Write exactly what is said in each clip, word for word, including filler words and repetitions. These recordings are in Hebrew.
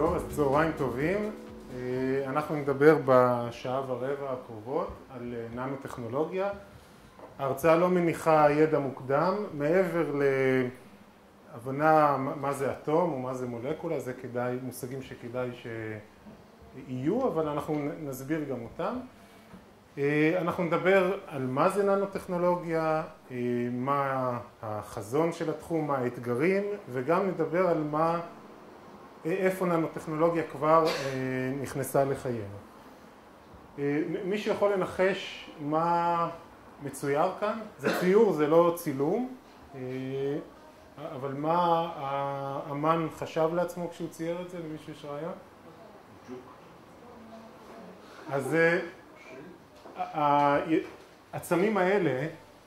טוב, אז צהריים טובים. אנחנו נדבר בשעה ורבע הקרובות על ננו-טכנולוגיה. ההרצאה לא מניחה ידע מוקדם, מעבר להבנה מה זה אטום או מה זה מולקולה, זה כדאי, מושגים שכדאי שיהיו, אבל אנחנו נסביר גם אותם. אנחנו נדבר על מה זה ננו-טכנולוגיה, מה החזון של התחום, מה האתגרים, וגם נדבר על מה, איפה ננו-טכנולוגיה כבר נכנסה לחיינו. מישהו יכול לנחש מה מצויר כאן? זה ציור, זה לא צילום, אבל מה האמן חשב לעצמו כשהוא צייר את זה? למישהו יש רעיון? אז העצמים האלה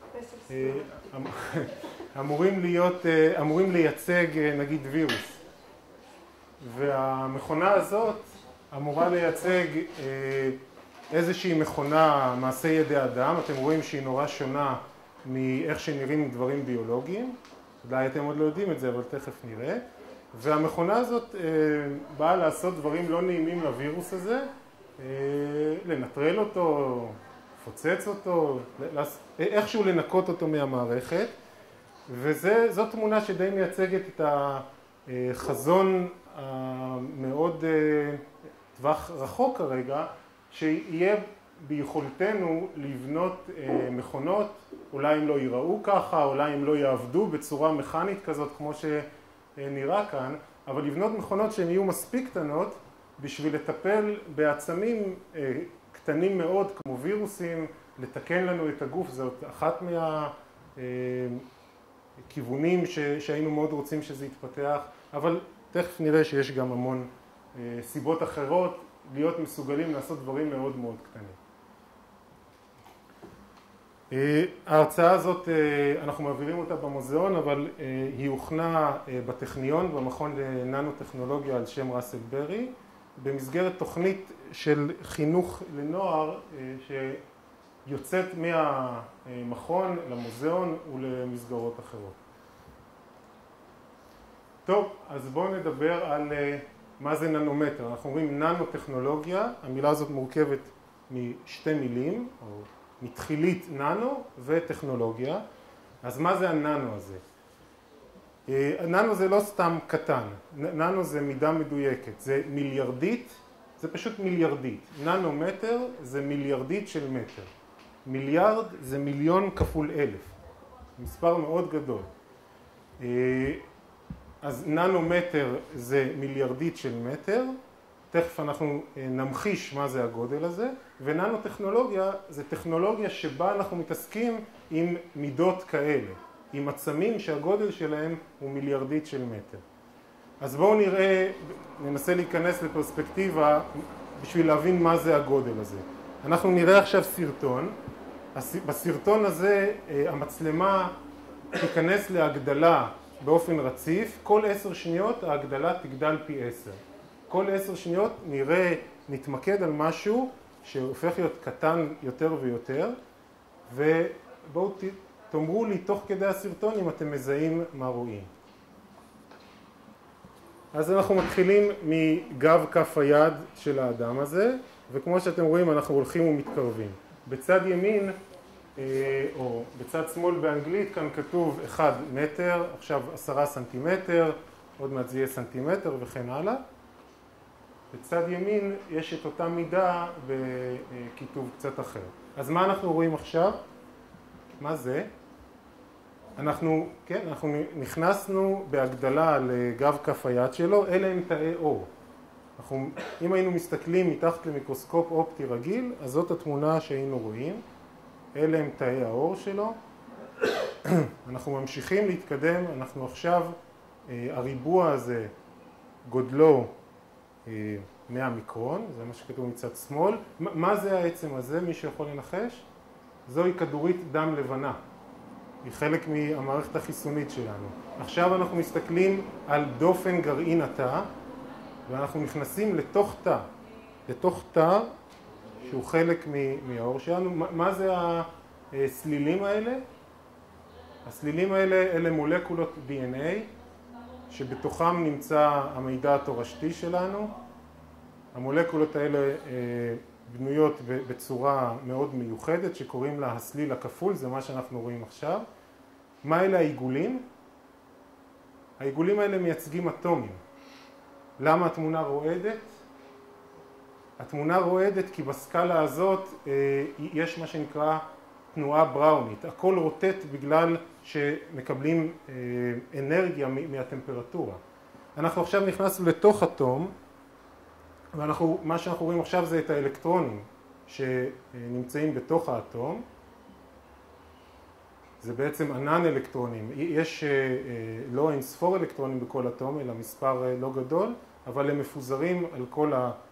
אמורים להיות, אמורים לייצג נגיד וירוס, והמכונה הזאת אמורה לייצג איזושהי מכונה מעשה ידי אדם. אתם רואים שהיא נורא שונה מאיך שנראים דברים ביולוגיים, אולי אתם עוד לא יודעים את זה אבל תכף נראה, והמכונה הזאת באה לעשות דברים לא נעימים לווירוס הזה, לנטרל אותו, לפוצץ אותו, איכשהו לנקות אותו מהמערכת, וזאת תמונה שדי מייצגת את החזון המאוד טווח רחוק כרגע, שיהיה ביכולתנו לבנות מכונות, אולי הם לא ייראו ככה, אולי הם לא יעבדו בצורה מכנית כזאת כמו שנראה כאן, אבל לבנות מכונות שהן יהיו מספיק קטנות בשביל לטפל בעצמים קטנים מאוד כמו וירוסים, לתקן לנו את הגוף. זאת אחת מהכיוונים שהיינו מאוד רוצים שזה יתפתח, אבל תכף נראה שיש גם המון סיבות אחרות להיות מסוגלים לעשות דברים מאוד מאוד קטנים. ההרצאה הזאת, אנחנו מעבירים אותה במוזיאון, אבל היא הוכנה בטכניון, במכון לננו-טכנולוגיה על שם ראסל ברי, במסגרת תוכנית של חינוך לנוער שיוצאת מהמכון למוזיאון ולמסגרות אחרות. טוב, אז בואו נדבר על מה זה ננומטר. אנחנו אומרים ננו-טכנולוגיה, המילה הזאת מורכבת משתי מילים, או מתחילית ננו וטכנולוגיה. אז מה זה הננו הזה? ננו זה לא סתם קטן, ננו זה מידה מדויקת, זה מיליארדית, זה פשוט מיליארדית. ננומטר זה מיליארדית של מטר. מיליארד זה מיליון כפול אלף, מספר מאוד גדול. אז ננומטר זה מיליארדית של מטר, תכף אנחנו נמחיש מה זה הגודל הזה, וננו-טכנולוגיה זה טכנולוגיה שבה אנחנו מתעסקים עם מידות כאלה, עם עצמים שהגודל שלהם הוא מיליארדית של מטר. אז בואו נראה, ננסה להיכנס לפרספקטיבה בשביל להבין מה זה הגודל הזה. אנחנו נראה עכשיו סרטון, בסרטון הזה המצלמה תיכנס להגדלה באופן רציף, כל עשר שניות ההגדלה תגדל פי עשר. כל עשר שניות נראה, נתמקד על משהו שהופך להיות קטן יותר ויותר, ובואו תאמרו לי תוך כדי הסרטון אם אתם מזהים מה רואים. אז אנחנו מתחילים מגב כף היד של האדם הזה, וכמו שאתם רואים אנחנו הולכים ומתקרבים. בצד ימין, או בצד שמאל באנגלית, כאן כתוב אחד מטר, עכשיו עשרה סנטימטר, עוד מעט זה יהיה סנטימטר וכן הלאה. בצד ימין יש את אותה מידה בכיתוב קצת אחר. אז מה אנחנו רואים עכשיו? מה זה? אנחנו, כן, אנחנו נכנסנו בהגדלה לגב כף היד שלו, אלה הם תאי אור. אנחנו, אם היינו מסתכלים מתחת למיקרוסקופ אופטי רגיל, אז זאת התמונה שהיינו רואים. אלה הם תאי האור שלו. אנחנו ממשיכים להתקדם, אנחנו עכשיו, הריבוע הזה גודלו מאה מיקרון, זה מה שכתוב מצד שמאל. מה זה העצם הזה? מי שיכול לנחש? זוהי כדורית דם לבנה. היא חלק מהמערכת החיסונית שלנו. עכשיו אנחנו מסתכלים על דופן גרעין התא, ואנחנו נכנסים לתוך תא, לתוך תא שהוא חלק מהאור שלנו. מה זה הסלילים האלה? הסלילים האלה אלה מולקולות די אן איי שבתוכם נמצא המידע התורשתי שלנו. המולקולות האלה בנויות בצורה מאוד מיוחדת שקוראים לה הסליל הכפול, זה מה שאנחנו רואים עכשיו. מה אלה העיגולים? העיגולים האלה מייצגים אטומים. למה התמונה רועדת? התמונה רועדת כי בסקאלה הזאת יש מה שנקרא תנועה בראונית. הכל רוטט בגלל שמקבלים אנרגיה מהטמפרטורה. אנחנו עכשיו נכנסנו לתוך אטום, ואנחנו, מה שאנחנו רואים עכשיו זה את האלקטרונים שנמצאים בתוך האטום. זה בעצם ענן אלקטרונים. יש לא אין ספור אלקטרונים בכל אטום, אלא מספר לא גדול, אבל הם מפוזרים על כל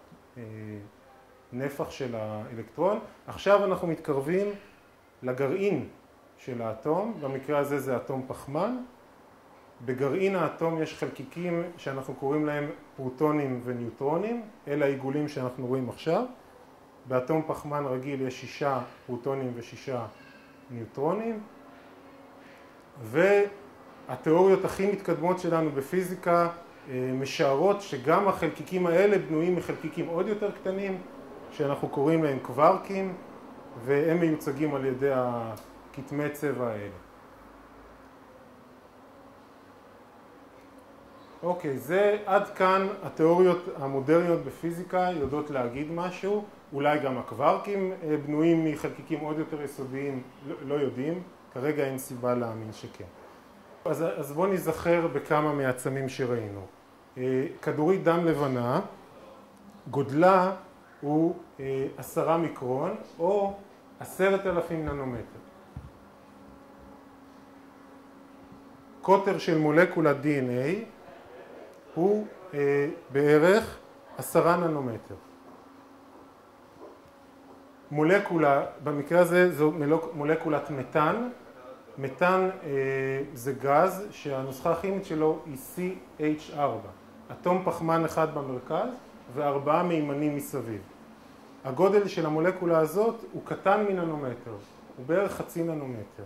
הנפח של האלקטרון. עכשיו אנחנו מתקרבים לגרעין של האטום, במקרה הזה זה אטום פחמן. בגרעין האטום יש חלקיקים שאנחנו קוראים להם פרוטונים וניוטרונים, אלה העיגולים שאנחנו רואים עכשיו. באטום פחמן רגיל יש שישה פרוטונים ושישה ניוטרונים, והתיאוריות הכי מתקדמות שלנו בפיזיקה משערות שגם החלקיקים האלה בנויים מחלקיקים עוד יותר קטנים, שאנחנו קוראים להם קווארקים, והם מיוצגים על ידי הכתמי צבע האלה. אוקיי, זה עד כאן התיאוריות המודרניות בפיזיקה יודעות להגיד משהו, אולי גם הקווארקים בנויים מחלקיקים עוד יותר יסודיים, לא יודעים, כרגע אין סיבה להאמין שכן. אז, אז בואו נזכר בכמה מהעצמים שראינו. כדורית דם לבנה, גודלה הוא עשרה מיקרון או עשרת אלפים ננומטר. קוטר של מולקולת די אן איי הוא אה, בערך עשרה ננומטר. מולקולה, במקרה הזה זו מולקולת מתאן. מתאן אה, זה גז שהנוסחה הכימית שלו היא סי אייץ' ארבע. אטום פחמן אחד במרכז וארבעה מימנים מסביב. הגודל של המולקולה הזאת הוא קטן מננומטר, הוא בערך חצי ננומטר.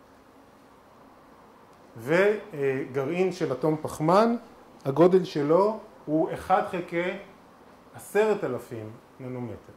וגרעין של אטום פחמן, הגודל שלו הוא אחד חלקי עשרת אלפים ננומטר.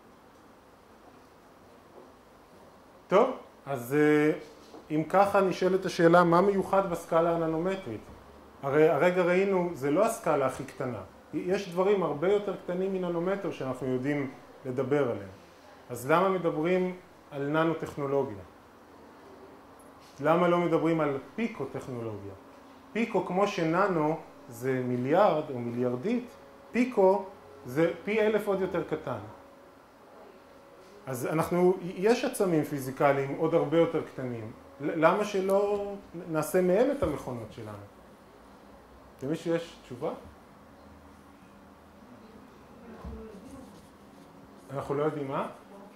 טוב, אז אם ככה נשאלת השאלה מה מיוחד בסקאלה הננומטרית. הרי הרגע ראינו, זה לא הסקאלה הכי קטנה. יש דברים הרבה יותר קטנים מננומטר שאנחנו יודעים לדבר עליהם. אז למה מדברים על ננו-טכנולוגיה? למה לא מדברים על פיקו-טכנולוגיה? פיקו, כמו שננו זה מיליארד או מיליארדית, פיקו זה פי אלף עוד יותר קטן. אז אנחנו, יש עצמים פיזיקליים עוד הרבה יותר קטנים. למה שלא נעשה מהם את המכונות שלנו? למישהו יש תשובה? אנחנו לא יודעים מה?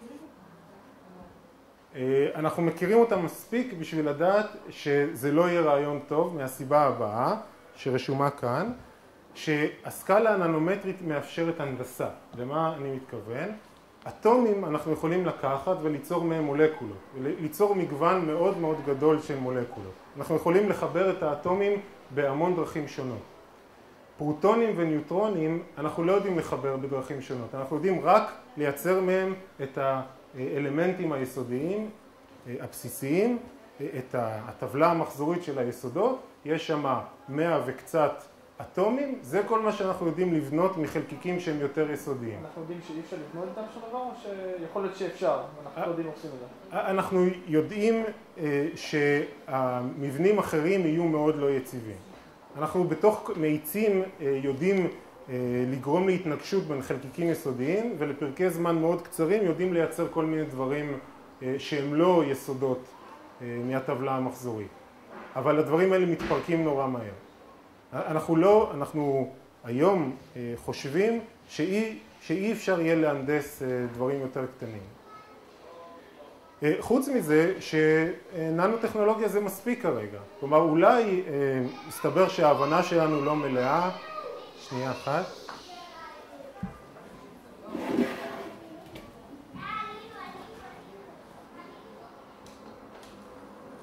אנחנו מכירים אותם מספיק בשביל לדעת שזה לא יהיה רעיון טוב מהסיבה הבאה שרשומה כאן, שהסקאלה הננומטרית מאפשרת הנדסה. למה אני מתכוון? אטומים אנחנו יכולים לקחת וליצור מהם מולקולות, ליצור מגוון מאוד מאוד גדול של מולקולות. אנחנו יכולים לחבר את האטומים בהמון דרכים שונות. פרוטונים וניוטרונים אנחנו לא יודעים לחבר בדרכים שונות, אנחנו יודעים רק לייצר מהם את האלמנטים היסודיים, הבסיסיים, את הטבלה המחזורית של היסודות, יש שם מאה וקצת אטומים, זה כל מה שאנחנו יודעים לבנות מחלקיקים שהם יותר יסודיים. אנחנו יודעים שאי אפשר לבנות איתם שום דבר, או שיכול להיות שאפשר, אנחנו לא יודעים עושים את זה? אנחנו יודעים שהמבנים אחרים יהיו מאוד לא יציבים. אנחנו בתוך מאיצים יודעים לגרום להתנגשות בין חלקיקים יסודיים, ולפרקי זמן מאוד קצרים יודעים לייצר כל מיני דברים שהם לא יסודות מהטבלה המחזורית. אבל הדברים האלה מתפרקים נורא מהר. אנחנו לא, אנחנו היום חושבים שאי, שאי אפשר יהיה להנדס דברים יותר קטנים. חוץ מזה שננו-טכנולוגיה זה מספיק כרגע. כלומר, אולי מסתבר שההבנה שלנו לא מלאה. שנייה אחת.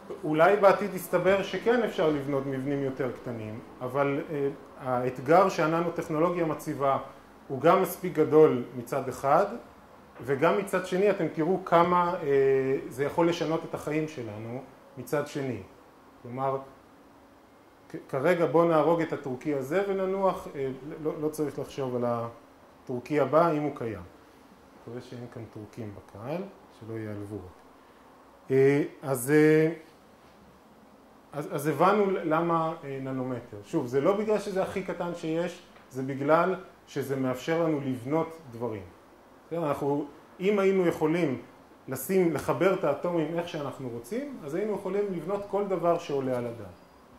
אולי בעתיד יסתבר שכן אפשר לבנות מבנים יותר קטנים, אבל אה, האתגר שהננו-טכנולוגיה מציבה הוא גם מספיק גדול מצד אחד, וגם מצד שני אתם תראו כמה אה, זה יכול לשנות את החיים שלנו מצד שני. כלומר, כרגע בואו נהרוג את הטורקי הזה וננוח, אה, לא, לא צריך לחשוב על הטורקי הבא אם הוא קיים. מקווה שאין כאן טורקים בקהל, שלא ייעלבו. אה, אז... אה, אז, אז הבנו למה ננומטר. שוב, זה לא בגלל שזה הכי קטן שיש, זה בגלל שזה מאפשר לנו לבנות דברים. אנחנו, אם היינו יכולים לשים, לחבר את האטומים איך שאנחנו רוצים, אז היינו יכולים לבנות כל דבר שעולה על הדעת.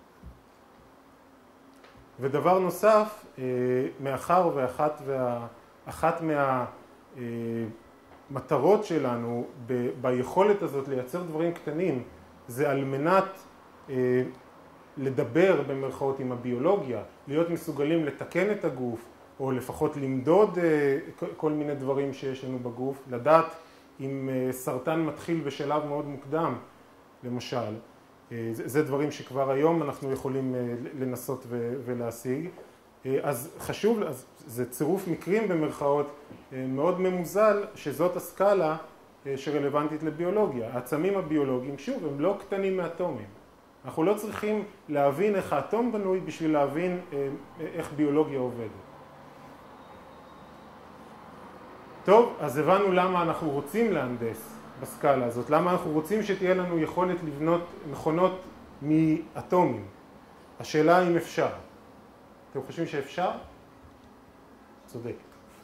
ודבר נוסף, מאחר ואחת וה, אחת מהמטרות שלנו ב, ביכולת הזאת לייצר דברים קטנים, זה על מנת לדבר במרכאות עם הביולוגיה, להיות מסוגלים לתקן את הגוף, או לפחות למדוד כל מיני דברים שיש לנו בגוף, לדעת אם סרטן מתחיל בשלב מאוד מוקדם, למשל. זה דברים שכבר היום אנחנו יכולים לנסות ולהשיג. אז חשוב, אז זה צירוף מקרים במרכאות מאוד ממוזל, שזאת הסקאלה שרלוונטית לביולוגיה. העצמים הביולוגיים, שוב, הם לא קטנים מאטומים. אנחנו לא צריכים להבין איך האטום בנוי בשביל להבין איך ביולוגיה עובדת. טוב, אז הבנו למה אנחנו רוצים להנדס בסקאלה הזאת, למה אנחנו רוצים שתהיה לנו יכולת לבנות מכונות מאטומים. השאלה אם אפשר. אתם חושבים שאפשר? צודק.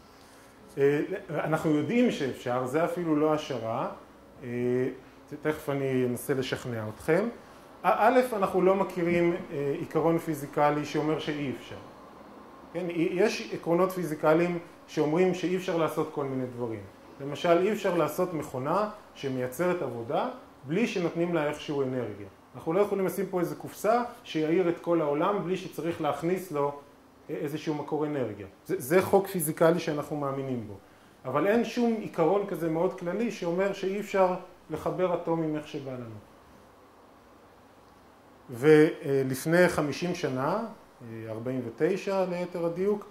אנחנו יודעים שאפשר, זה אפילו לא השערה. תכף אני אנסה לשכנע אתכם. א', אנחנו לא מכירים עיקרון פיזיקלי שאומר שאי אפשר. כן? יש עקרונות פיזיקליים שאומרים שאי אפשר לעשות כל מיני דברים. למשל, אי אפשר לעשות מכונה שמייצרת עבודה בלי שנותנים לה איכשהו אנרגיה. אנחנו לא יכולים לשים פה איזו קופסה שיעיר את כל העולם בלי שצריך להכניס לו איזשהו מקור אנרגיה. זה, זה חוק פיזיקלי שאנחנו מאמינים בו. אבל אין שום עיקרון כזה מאוד כללי שאומר שאי אפשר לחבר אטומים איך שבא לנו. ולפני חמישים שנה, ארבעים ותשע ליתר הדיוק,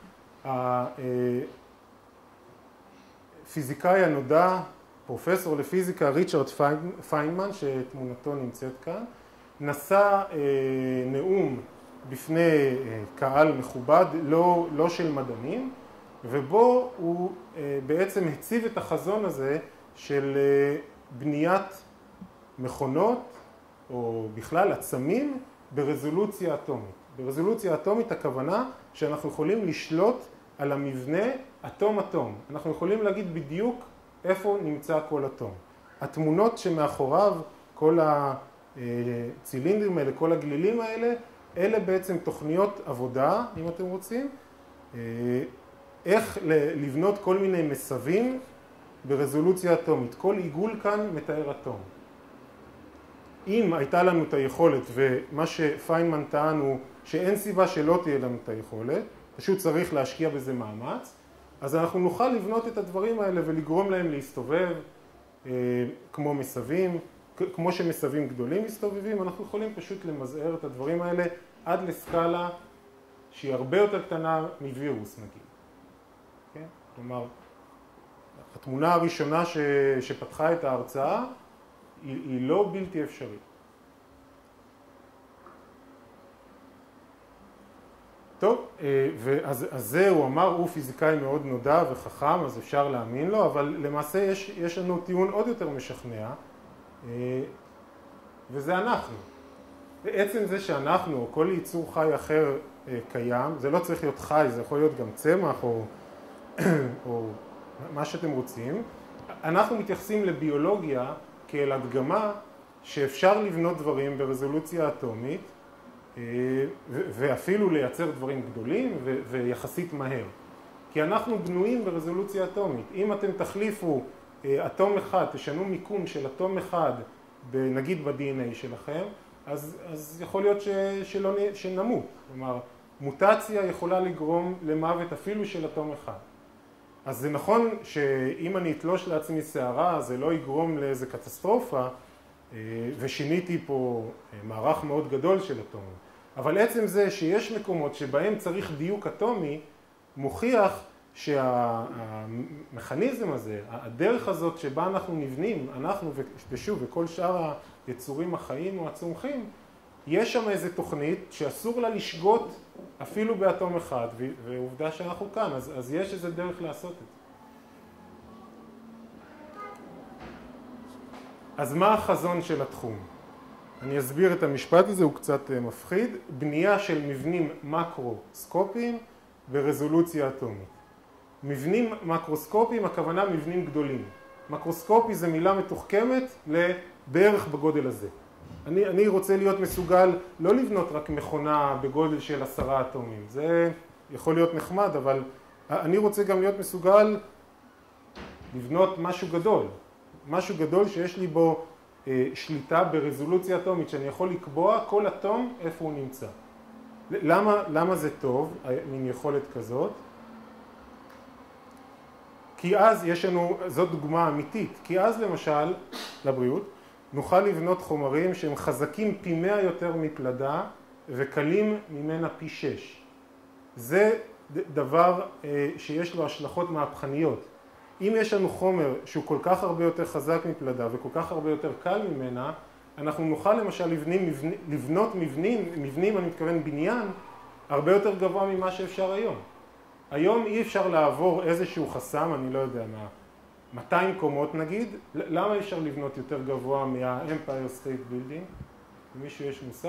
הפיזיקאי הנודע, פרופסור לפיזיקה ריצ'רד פיינמן, שתמונתו נמצאת כאן, נשא נאום בפני קהל מכובד, לא, לא של מדענים, ובו הוא בעצם הציב את החזון הזה של בניית מכונות, או בכלל עצמים, ברזולוציה אטומית. ברזולוציה אטומית הכוונה שאנחנו יכולים לשלוט על המבנה אטום-אטום. אנחנו יכולים להגיד בדיוק איפה נמצא כל אטום. התמונות שמאחוריו, כל הצילינדרים האלה, כל הגלילים האלה, אלה בעצם תוכניות עבודה, אם אתם רוצים, איך לבנות כל מיני מסבים ברזולוציה אטומית. כל עיגול כאן מתאר אטום. אם הייתה לנו את היכולת, ומה שפיינמן טען הוא שאין סיבה שלא תהיה לנו את היכולת, פשוט צריך להשקיע בזה מאמץ, אז אנחנו נוכל לבנות את הדברים האלה ולגרום להם להסתובב כמו מסבים, כמו שמסבים גדולים מסתובבים, אנחנו יכולים פשוט למזער את הדברים האלה עד לסקאלה שהיא הרבה יותר קטנה מווירוס נגיד. כן? כלומר, התמונה הראשונה ש... שפתחה את ההרצאה היא, היא לא בלתי אפשרית. טוב, ואז, אז זה הוא אמר, הוא פיזיקאי מאוד נודע וחכם, אז אפשר להאמין לו, אבל למעשה יש, יש לנו טיעון עוד יותר משכנע, וזה אנחנו. בעצם זה שאנחנו, או כל ייצור חי אחר קיים, זה לא צריך להיות חי, זה יכול להיות גם צמח או, או מה שאתם רוצים. אנחנו מתייחסים לביולוגיה כאל הדגמה שאפשר לבנות דברים ברזולוציה אטומית, ואפילו לייצר דברים גדולים ויחסית מהר. כי אנחנו בנויים ברזולוציה אטומית. אם אתם תחליפו אטום אחד, תשנו מיקום של אטום אחד, נגיד ב-די אן איי שלכם, אז, אז יכול להיות ש, שלא, שנמות. כלומר, מוטציה יכולה לגרום למוות אפילו של אטום אחד. אז זה נכון שאם אני אתלוש לעצמי שערה, זה לא יגרום לאיזה קטסטרופה, ושיניתי פה מערך מאוד גדול של אטומים. אבל עצם זה שיש מקומות שבהם צריך דיוק אטומי, מוכיח שהמכניזם הזה, הדרך הזאת שבה אנחנו נבנים, אנחנו ושוב וכל שאר היצורים החיים או הצומחים, יש שם איזו תוכנית שאסור לה לשגות אפילו באטום אחד, ועובדה שאנחנו כאן, אז, אז יש איזו דרך לעשות את זה. אז מה החזון של התחום? אני אסביר את המשפט הזה, הוא קצת מפחיד. בנייה של מבנים מקרוסקופיים ברזולוציה אטומית. מבנים מקרוסקופיים, הכוונה מבנים גדולים. מקרוסקופי זה מילה מתוחכמת לבערך בגודל הזה. אני, אני רוצה להיות מסוגל לא לבנות רק מכונה בגודל של עשרה אטומים. זה יכול להיות נחמד, אבל אני רוצה גם להיות מסוגל לבנות משהו גדול. משהו גדול שיש לי בו אה, שליטה ברזולוציה אטומית, שאני יכול לקבוע כל אטום איפה הוא נמצא. למה, למה זה טוב, מין יכולת כזאת? כי אז יש לנו, זאת דוגמה אמיתית, כי אז למשל, לבריאות, נוכל לבנות חומרים שהם חזקים פי מאה יותר מפלדה וקלים ממנה פי שש. זה דבר אה, שיש לו השלכות מהפכניות. אם יש לנו חומר שהוא כל כך הרבה יותר חזק מפלדה וכל כך הרבה יותר קל ממנה, אנחנו נוכל למשל לבנים, לבנות מבנים, מבנים, אני מתכוון בניין, הרבה יותר גבוה ממה שאפשר היום. היום אי אפשר לעבור איזשהו חסם, אני לא יודע מה, מאתיים קומות נגיד, למה אי אפשר לבנות יותר גבוה מה-Empire State Building? למישהו יש מושג?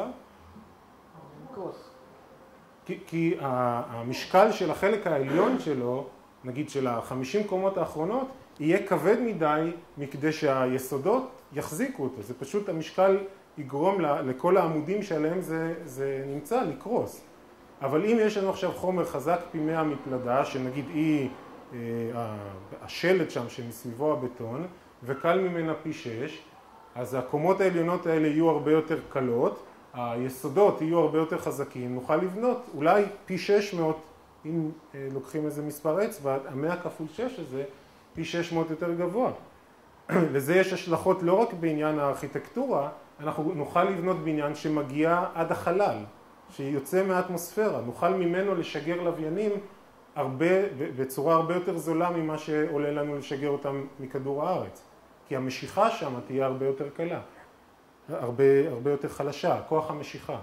כי, כי המשקל של החלק העליון שלו, נגיד של החמישים קומות האחרונות, יהיה כבד מדי מכדי שהיסודות יחזיקו אותו. זה פשוט המשקל יגרום לכל העמודים שעליהם זה, זה נמצא לקרוס. אבל אם יש לנו עכשיו חומר חזק פי מאה מפלדה, שנגיד היא השלד שם שמסביבו הבטון, וקל ממנה פי שש, אז הקומות העליונות האלה יהיו הרבה יותר קלות, היסודות יהיו הרבה יותר חזקים, נוכל לבנות אולי פי שש מאות, אם לוקחים איזה מספר אצבע, המאה כפול שש הזה, פי שש מאות יותר גבוה. לזה יש השלכות לא רק בעניין הארכיטקטורה, אנחנו נוכל לבנות בניין שמגיע עד החלל, שיוצא מהאטמוספירה, נוכל ממנו לשגר לוויינים הרבה, בצורה הרבה יותר זולה ממה שעולה לנו לשגר אותם מכדור הארץ. כי המשיכה שם תהיה הרבה יותר קלה, הרבה, הרבה יותר חלשה, כוח המשיכה.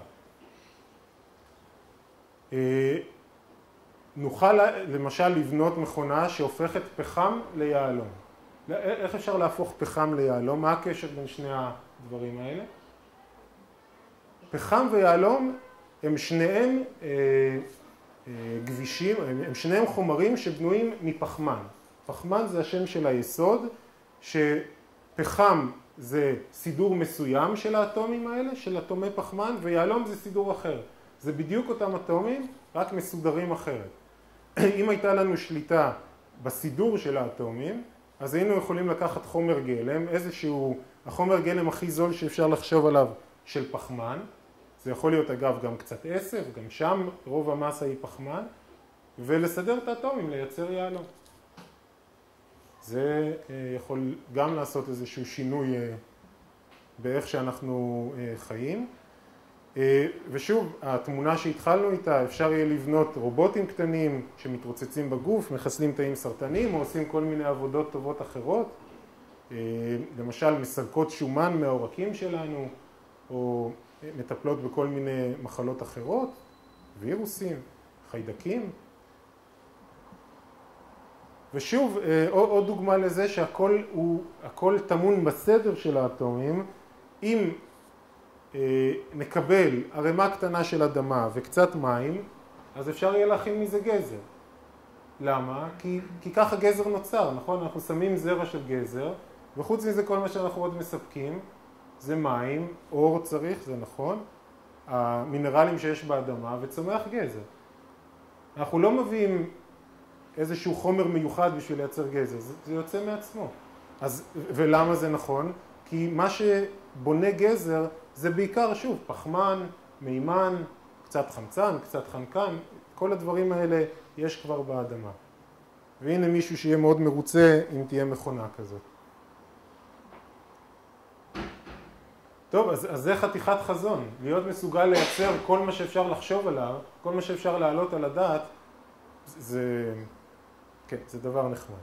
נוכל למשל לבנות מכונה שהופכת פחם ליהלום. איך אפשר להפוך פחם ליהלום? מה הקשר בין שני הדברים האלה? פחם ויהלום הם שניהם אה, אה, גבישים, הם שניהם חומרים שבנויים מפחמן. פחמן זה השם של היסוד, שפחם זה סידור מסוים של האטומים האלה, של אטומי פחמן, ויהלום זה סידור אחר. זה בדיוק אותם אטומים, רק מסודרים אחרת. אם הייתה לנו שליטה בסידור של האטומים, אז היינו יכולים לקחת חומר גלם, איזשהו, החומר גלם הכי זול שאפשר לחשוב עליו של פחמן, זה יכול להיות אגב גם קצת עשב, גם שם רוב המסה היא פחמן, ולסדר את האטומים, לייצר יהלום. זה יכול גם לעשות איזשהו שינוי באיך שאנחנו חיים. ושוב, התמונה שהתחלנו איתה, אפשר יהיה לבנות רובוטים קטנים שמתרוצצים בגוף, מחסלים תאים סרטניים או עושים כל מיני עבודות טובות אחרות. למשל, מסלקות שומן מהעורקים שלנו, או מטפלות בכל מיני מחלות אחרות, וירוסים, חיידקים. ושוב, עוד דוגמה לזה שהכל הוא, הכל טמון בסדר של האטומים. אם נקבל ערימה קטנה של אדמה וקצת מים, אז אפשר יהיה להכין מזה גזר. למה? כי, כי ככה גזר נוצר, נכון? אנחנו שמים זרע של גזר, וחוץ מזה כל מה שאנחנו עוד מספקים, זה מים, אור צריך, זה נכון, המינרלים שיש באדמה, וצומח גזר. אנחנו לא מביאים איזשהו חומר מיוחד בשביל לייצר גזר, זה, זה יוצא מעצמו. אז, ולמה זה נכון? כי מה שבונה גזר זה בעיקר, שוב, פחמן, מימן, קצת חמצן, קצת חנקן, כל הדברים האלה יש כבר באדמה. והנה מישהו שיהיה מאוד מרוצה אם תהיה מכונה כזאת. טוב, אז, אז זה חתיכת חזון, להיות מסוגל לייצר כל מה שאפשר לחשוב עליו, כל מה שאפשר להעלות על הדעת, זה, כן, זה דבר נחמד.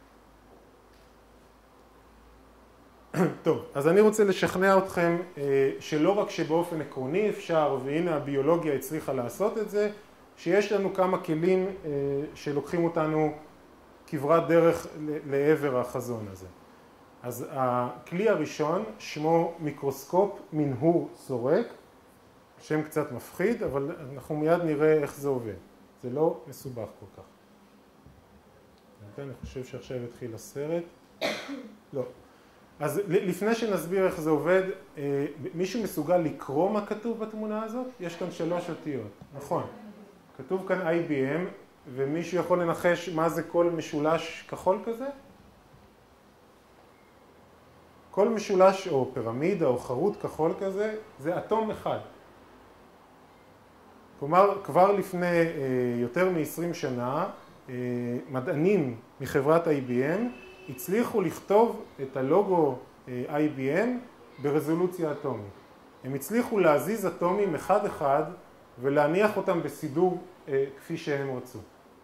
טוב, אז אני רוצה לשכנע אתכם שלא רק שבאופן עקרוני אפשר, והנה הביולוגיה הצליחה לעשות את זה, שיש לנו כמה כלים שלוקחים אותנו כברת דרך לעבר החזון הזה. אז הכלי הראשון שמו מיקרוסקופ מנהור סורק, שם קצת מפחיד, אבל אנחנו מיד נראה איך זה עובד. זה לא מסובך כל כך. אני חושב שעכשיו יתחיל הסרט. לא. אז לפני שנסביר איך זה עובד, מישהו מסוגל לקרוא מה כתוב בתמונה הזאת? יש כאן שלוש אותיות, נכון. כתוב כאן איי בי אם, ומישהו יכול לנחש מה זה כל משולש כחול כזה? כל משולש או פירמידה או חרוט כחול כזה, זה אטום אחד. כלומר, כבר לפני אה, יותר מ-עשרים שנה, אה, מדענים מחברת איי בי אם הצליחו לכתוב את הלוגו אה, איי בי אם ברזולוציה אטומית. הם הצליחו להזיז אטומים אחד אחד ולהניח אותם בסידור אה, כפי שהם רצו.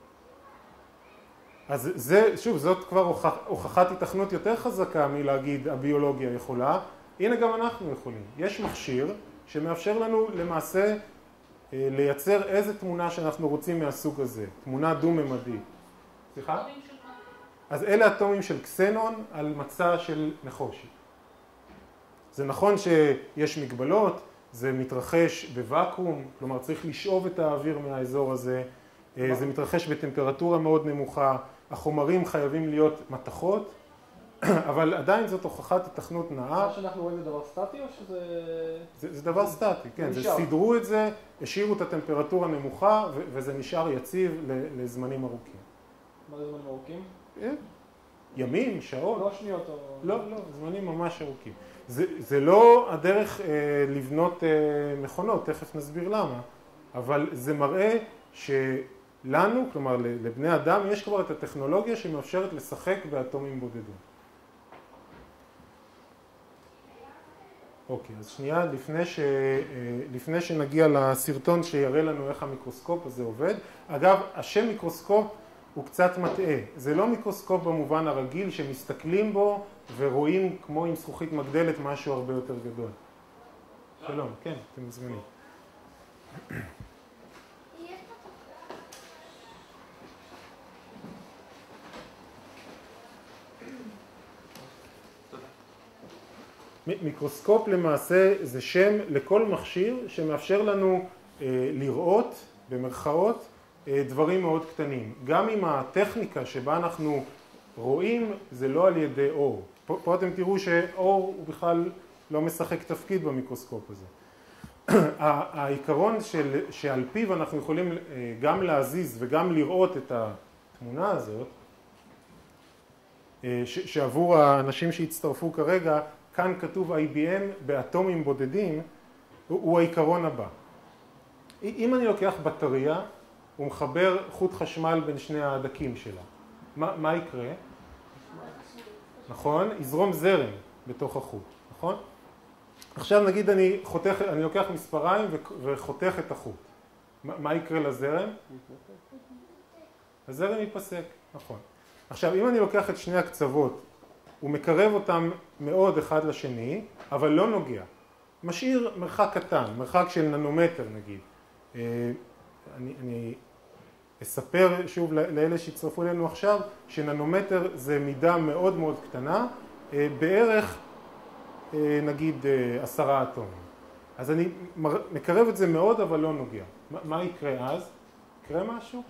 אז זה, שוב, זאת כבר הוכח, הוכחת התכנות יותר חזקה מלהגיד הביולוגיה יכולה. הנה גם אנחנו יכולים. יש מכשיר שמאפשר לנו למעשה לייצר איזה תמונה שאנחנו רוצים מהסוג הזה. תמונה דו-ממדית. סליחה? אז אלה אטומים של קסנון על מצע של נחושת. זה נכון שיש מגבלות, זה מתרחש בוואקום, כלומר צריך לשאוב את האוויר מהאזור הזה, זה מתרחש בטמפרטורה מאוד נמוכה, החומרים חייבים להיות מתכות, אבל עדיין זאת הוכחת התכנות נאה. מה שאנחנו רואים זה דבר סטטי או שזה... זה, זה דבר סטטי, כן, זה סידרו את זה, השאירו את הטמפרטורה נמוכה וזה נשאר יציב לזמנים ארוכים. מה זה זמנים ארוכים? ימים, שעות. לא שניות או... לא, לא, זמנים ממש ארוכים. זה, זה לא הדרך אה, לבנות אה, מכונות, תכף נסביר למה, אבל זה מראה שלנו, כלומר לבני אדם, יש כבר את הטכנולוגיה שמאפשרת לשחק באטומים בודדים. אוקיי, אז שנייה, לפני, ש, לפני שנגיע לסרטון שיראה לנו איך המיקרוסקופ הזה עובד. אגב, השם מיקרוסקופ הוא קצת מטעה. זה לא מיקרוסקופ במובן הרגיל שמסתכלים בו ורואים כמו עם זכוכית מגדלת משהו הרבה יותר גדול. שלום, כן, אתם מוזמנים. מיקרוסקופ למעשה זה שם לכל מכשיר שמאפשר לנו אה, לראות במרכאות אה, דברים מאוד קטנים. גם אם הטכניקה שבה אנחנו רואים זה לא על ידי אור. פה, פה אתם תראו שאור הוא בכלל לא משחק תפקיד במיקרוסקופ הזה. העיקרון של, שעל פיו אנחנו יכולים אה, גם להזיז וגם לראות את התמונה הזאת, אה, ש, שעבור האנשים שהצטרפו כרגע, כאן כתוב איי בי אם באטומים בודדים, הוא, הוא העיקרון הבא. אם אני לוקח בטריה, הוא מחבר חוט חשמל בין שני ההדקים שלה. מה, מה יקרה? נכון? יזרום זרם בתוך החוט, נכון? עכשיו נגיד אני, חותך, אני לוקח מספריים וחותך את החוט. מה, מה יקרה לזרם? הזרם ייפסק, נכון. עכשיו אם אני לוקח את שני הקצוות, הוא מקרב אותם מאוד אחד לשני, אבל לא נוגע. משאיר מרחק קטן, מרחק של ננומטר נגיד. אני, אני אספר שוב לאלה שהצטרפו אלינו עכשיו, שננומטר זה מידה מאוד מאוד קטנה, בערך נגיד עשרה אטומים. אז אני מקרב את זה מאוד אבל לא נוגע. מה, מה יקרה אז? יקרה משהו?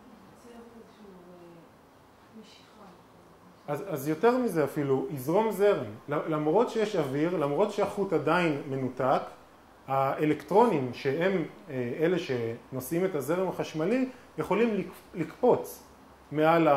אז, אז יותר מזה אפילו, יזרום זרם. למרות שיש אוויר, למרות שהחוט עדיין מנותק, האלקטרונים שהם אלה שנושאים את הזרם החשמלי, יכולים לקפוץ מעל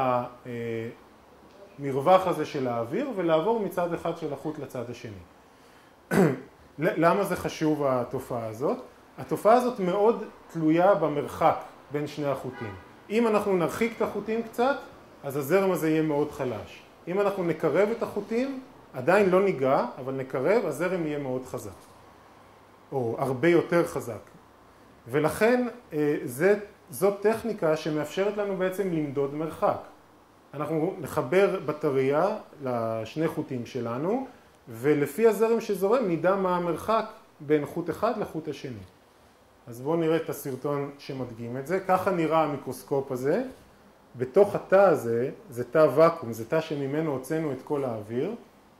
המרווח הזה של האוויר ולעבור מצד אחד של החוט לצד השני. למה זה חשוב התופעה הזאת? התופעה הזאת מאוד תלויה במרחק בין שני החוטים. אם אנחנו נרחיק את החוטים קצת, אז הזרם הזה יהיה מאוד חלש. אם אנחנו נקרב את החוטים, עדיין לא ניגע, אבל נקרב, הזרם יהיה מאוד חזק, או הרבה יותר חזק. ולכן זה, זאת טכניקה שמאפשרת לנו בעצם למדוד מרחק. אנחנו נחבר בטריה לשני חוטים שלנו, ולפי הזרם שזורם נדע מה המרחק בין חוט אחד לחוט השני. אז בואו נראה את הסרטון שמדגים את זה. ככה נראה המיקרוסקופ הזה. בתוך התא הזה, זה תא ואקום, זה תא שממנו הוצאנו את כל האוויר.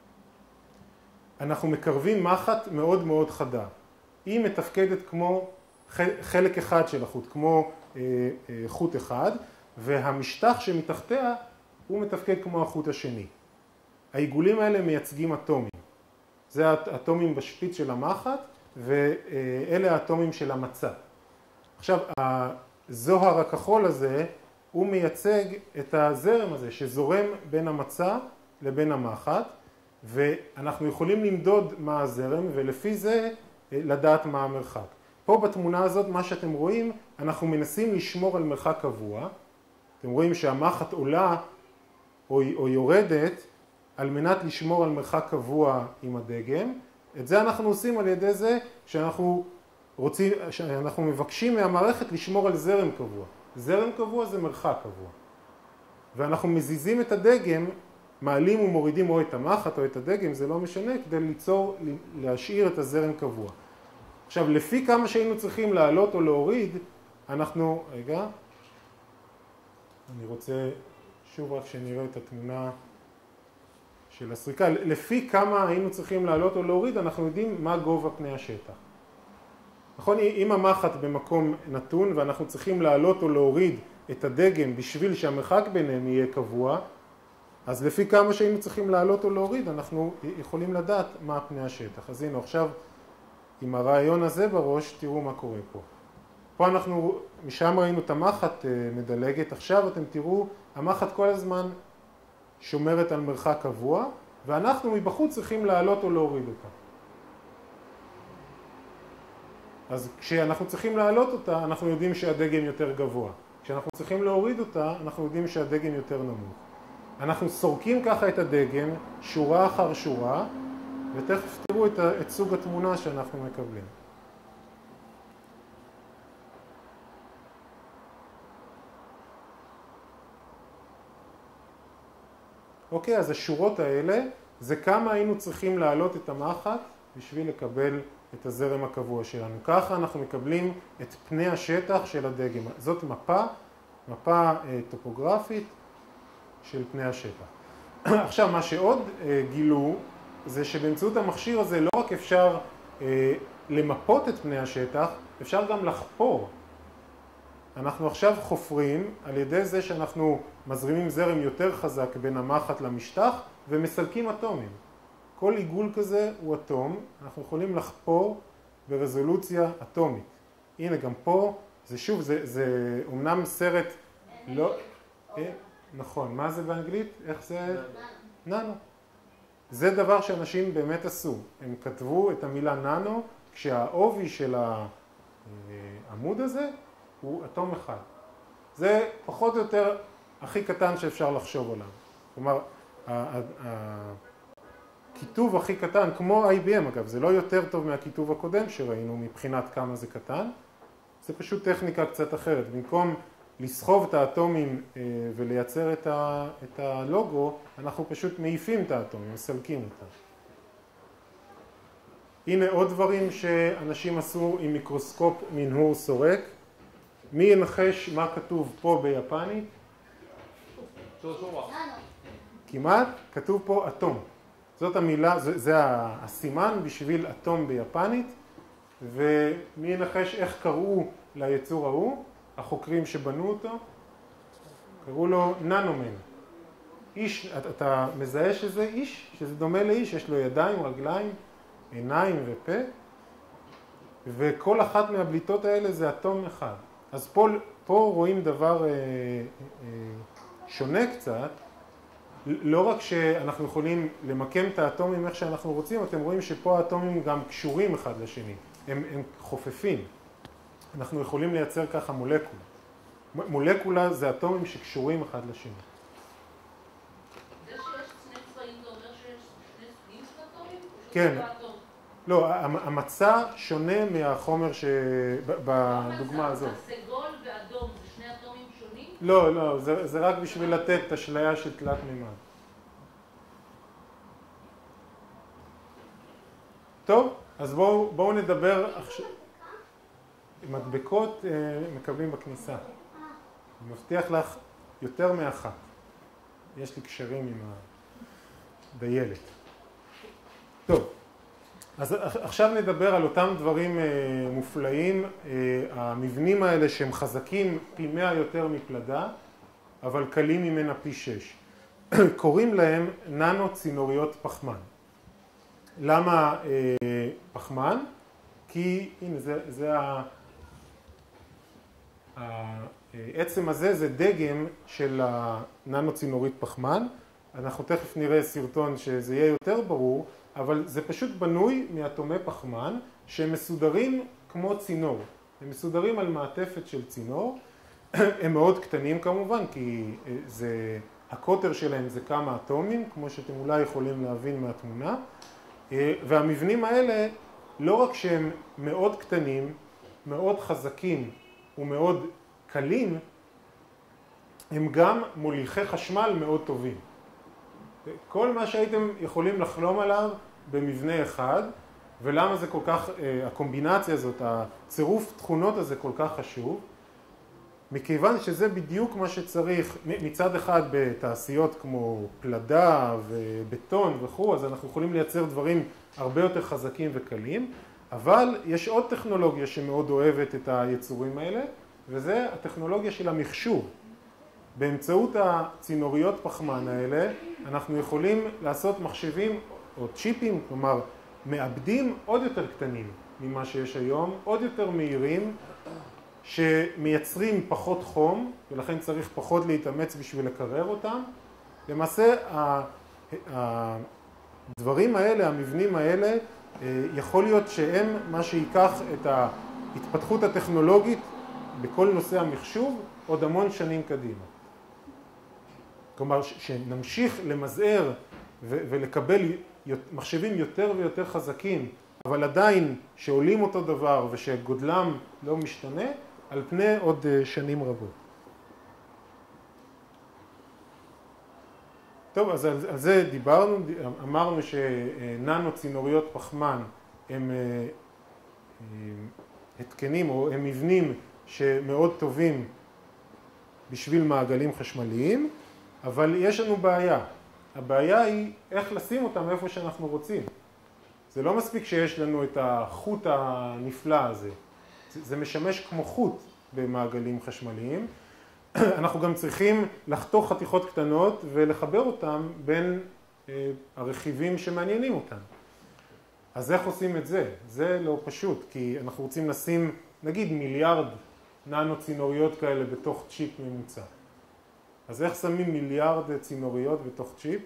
אנחנו מקרבים מחט מאוד מאוד חדה. היא מתפקדת כמו חלק אחד של החוט, כמו אה, אה, חוט אחד, והמשטח שמתחתיה הוא מתפקד כמו החוט השני. העיגולים האלה מייצגים אטומים. זה האטומים בשפיץ של המחט, ואלה האטומים של המצע. עכשיו, הזוהר הכחול הזה, הוא מייצג את הזרם הזה שזורם בין המצע לבין המחט, ואנחנו יכולים למדוד מה הזרם, ולפי זה לדעת מה המרחק. פה בתמונה הזאת, מה שאתם רואים, אנחנו מנסים לשמור על מרחק קבוע. אתם רואים שהמחט עולה או, או יורדת על מנת לשמור על מרחק קבוע עם הדגם. את זה אנחנו עושים על ידי זה שאנחנו, רוצים, שאנחנו מבקשים מהמערכת לשמור על זרם קבוע. זרם קבוע זה מרחק קבוע. ואנחנו מזיזים את הדגם, מעלים ומורידים או את המחט או את הדגם, זה לא משנה, כדי ליצור, להשאיר את הזרם קבוע. עכשיו, לפי כמה שהיינו צריכים לעלות או להוריד, אנחנו, רגע, אני רוצה שוב רק שנראה את התמונה של הסריקה. לפי כמה היינו צריכים לעלות או להוריד, אנחנו יודעים מה גובה פני השטח. נכון? אם המחט במקום נתון ואנחנו צריכים לעלות או להוריד את הדגם בשביל שהמרחק ביניהם יהיה קבוע, אז לפי כמה שהיינו צריכים לעלות או להוריד, אנחנו יכולים לדעת מה פני השטח. אז הנה, עכשיו, עם הרעיון הזה בראש, תראו מה קורה פה. פה אנחנו, משם ראינו את המחט מדלגת, עכשיו אתם תראו, המחט כל הזמן שומרת על מרחק קבוע, ואנחנו מבחוץ צריכים לעלות או להוריד אותה. אז כשאנחנו צריכים לעלות אותה, אנחנו יודעים שהדגם יותר גבוה. כשאנחנו צריכים להוריד אותה, אנחנו יודעים שהדגם יותר נמוך. אנחנו סורקים ככה את הדגם, שורה אחר שורה, ותכף תראו את, את סוג התמונה שאנחנו מקבלים. אוקיי, אז השורות האלה זה כמה היינו צריכים להעלות את המחט בשביל לקבל את הזרם הקבוע שלנו. ככה אנחנו מקבלים את פני השטח של הדגם. זאת מפה, מפה טופוגרפית של פני השטח. עכשיו, מה שעוד גילו זה שבאמצעות המכשיר הזה לא רק אפשר למפות את פני השטח, אפשר גם לחפור. אנחנו עכשיו חופרים על ידי זה שאנחנו מזרימים זרם יותר חזק בין המחט למשטח ומסלקים אטומים. כל עיגול כזה הוא אטום, אנחנו יכולים לחפור ברזולוציה אטומית. הנה גם פה, זה שוב, זה, זה אומנם סרט לא... אה, נכון, מה זה באנגלית? איך זה? ננו. זה דבר שאנשים באמת עשו. הם כתבו את המילה ננו כשהעובי של העמוד הזה הוא אטום אחד. זה פחות או יותר הכי קטן שאפשר לחשוב עליו. כלומר, הכיתוב הכי קטן, כמו איי בי אם אגב, זה לא יותר טוב מהכיתוב הקודם שראינו מבחינת כמה זה קטן, זה פשוט טכניקה קצת אחרת. במקום לסחוב את האטומים ולייצר את הלוגו, אנחנו פשוט מעיפים את האטומים, מסלקים אותם. הנה עוד דברים שאנשים עשו עם מיקרוסקופ מנהור סורק. מי ינחש מה כתוב פה ביפנית? כמעט, כתוב פה אטום. זאת המילה, זה, זה הסימן בשביל אטום ביפנית, ומי ינחש איך קראו ליצור ההוא? החוקרים שבנו אותו, קראו לו ננומן. איש, אתה מזהה שזה איש, שזה דומה לאיש, יש לו ידיים, רגליים, עיניים ופה, וכל אחת מהבליטות האלה זה אטום אחד. אז פה, פה רואים דבר אה, אה, שונה קצת, לא רק שאנחנו יכולים למקם את האטומים איך שאנחנו רוצים, אתם רואים שפה האטומים גם קשורים אחד לשני, הם, הם חופפים. אנחנו יכולים לייצר ככה מולקולה. מולקולה זה אטומים שקשורים אחד לשני. זה שיש שני צבעים זה אומר שיש שני כן. לא, המצע שונה מהחומר שבדוגמה הזאת. הסגול ואדום זה שני אטומים שונים? לא, לא, זה, זה רק בשביל לתת את אשליה של תלת מימד. טוב, אז בואו, בואו נדבר עכשיו. מדבקות מקבלים בכניסה. אני מבטיח לך יותר מאחת. יש לי קשרים עם הדיילת. טוב, אז עכשיו נדבר על אותם דברים מופלאים, המבנים האלה שהם חזקים פי מאה יותר מפלדה, אבל קלים ממנה פי שש. קוראים להם ננו צינוריות פחמן. למה פחמן? כי הנה זה, זה ה... העצם הזה זה דגם של הננו צינורית פחמן. אנחנו תכף נראה סרטון שזה יהיה יותר ברור, אבל זה פשוט בנוי מאטומי פחמן שהם מסודרים כמו צינור. הם מסודרים על מעטפת של צינור. הם מאוד קטנים כמובן, כי זה, הקוטר שלהם זה כמה אטומים, כמו שאתם אולי יכולים להבין מהתמונה. והמבנים האלה, לא רק שהם מאוד קטנים, מאוד חזקים ומאוד קלים, הם גם מוליכי חשמל מאוד טובים. כל מה שהייתם יכולים לחלום עליו במבנה אחד, ולמה זה כל כך, הקומבינציה הזאת, הצירוף תכונות הזה כל כך חשוב, מכיוון שזה בדיוק מה שצריך מצד אחד בתעשיות כמו פלדה ובטון וכו', אז אנחנו יכולים לייצר דברים הרבה יותר חזקים וקלים, אבל יש עוד טכנולוגיה שמאוד אוהבת את היצורים האלה, וזה הטכנולוגיה של המחשוב. באמצעות הצינוריות פחמן האלה אנחנו יכולים לעשות מחשבים או צ'יפים, כלומר מעבדים עוד יותר קטנים ממה שיש היום, עוד יותר מהירים, שמייצרים פחות חום, ולכן צריך פחות להתאמץ בשביל לקרר אותם. למעשה הדברים האלה, המבנים האלה, יכול להיות שהם מה שיקח את ההתפתחות הטכנולוגית בכל נושא המחשוב עוד המון שנים קדימה. כלומר, שנמשיך למזער ולקבל מחשבים יותר ויותר חזקים, אבל עדיין שעולים אותו דבר ושגודלם לא משתנה, על פני עוד שנים רבות. טוב, אז על, על זה דיברנו, אמרנו שננו צינוריות פחמן הם התקנים או הם מבנים שמאוד טובים בשביל מעגלים חשמליים, אבל יש לנו בעיה. הבעיה היא איך לשים אותם איפה שאנחנו רוצים. זה לא מספיק שיש לנו את החוט הנפלא הזה. זה משמש כמו חוט במעגלים חשמליים. אנחנו גם צריכים לחתוך חתיכות קטנות ולחבר אותם בין הרכיבים שמעניינים אותם. אז איך עושים את זה? זה לא פשוט, כי אנחנו רוצים לשים נגיד מיליארד ננו צינוריות כאלה בתוך צ'יפ ממוצע. אז איך שמים מיליארד צינוריות בתוך צ'יפ?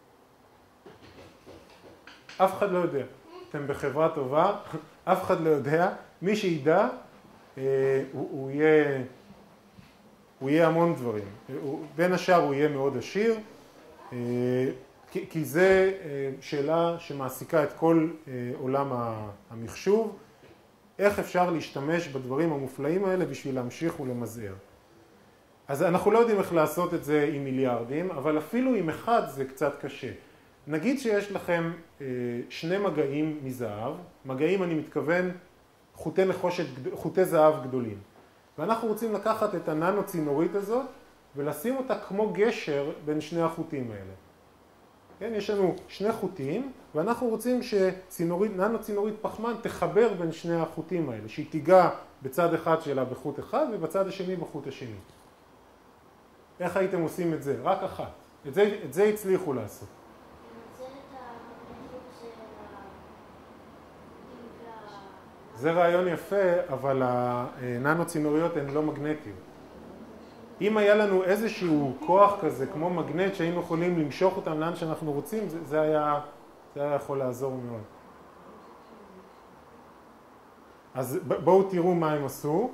אף אחד לא יודע. אתם בחברה טובה, אף אחד לא יודע. מי שידע, הוא, הוא יהיה, הוא יהיה המון דברים. הוא, בין השאר הוא יהיה מאוד עשיר, כי, כי זה שאלה שמעסיקה את כל עולם המחשוב. איך אפשר להשתמש בדברים המופלאים האלה בשביל להמשיך ולמזער. אז אנחנו לא יודעים איך לעשות את זה עם מיליארדים, אבל אפילו עם אחד זה קצת קשה. נגיד שיש לכם שני מגעים מזהב, מגעים אני מתכוון חוטי נחושת, חוטי זהב גדולים. ואנחנו רוצים לקחת את הננו צינורית הזאת ולשים אותה כמו גשר בין שני החוטים האלה. כן, יש לנו שני חוטים, ואנחנו רוצים שננו צינורית פחמן תחבר בין שני החוטים האלה, שהיא תיגע בצד אחד שלה בחוט אחד ובצד השני בחוט השני. איך הייתם עושים את זה? רק אחת. את זה, את זה הצליחו לעשות. זה רעיון יפה, אבל הננו צינוריות הן לא מגנטיות. אם היה לנו איזשהו כוח כזה, כמו מגנט, שהיינו יכולים למשוך אותם לאן שאנחנו רוצים, זה, זה, היה, זה היה יכול לעזור מאוד. אז בואו תראו מה הם עשו.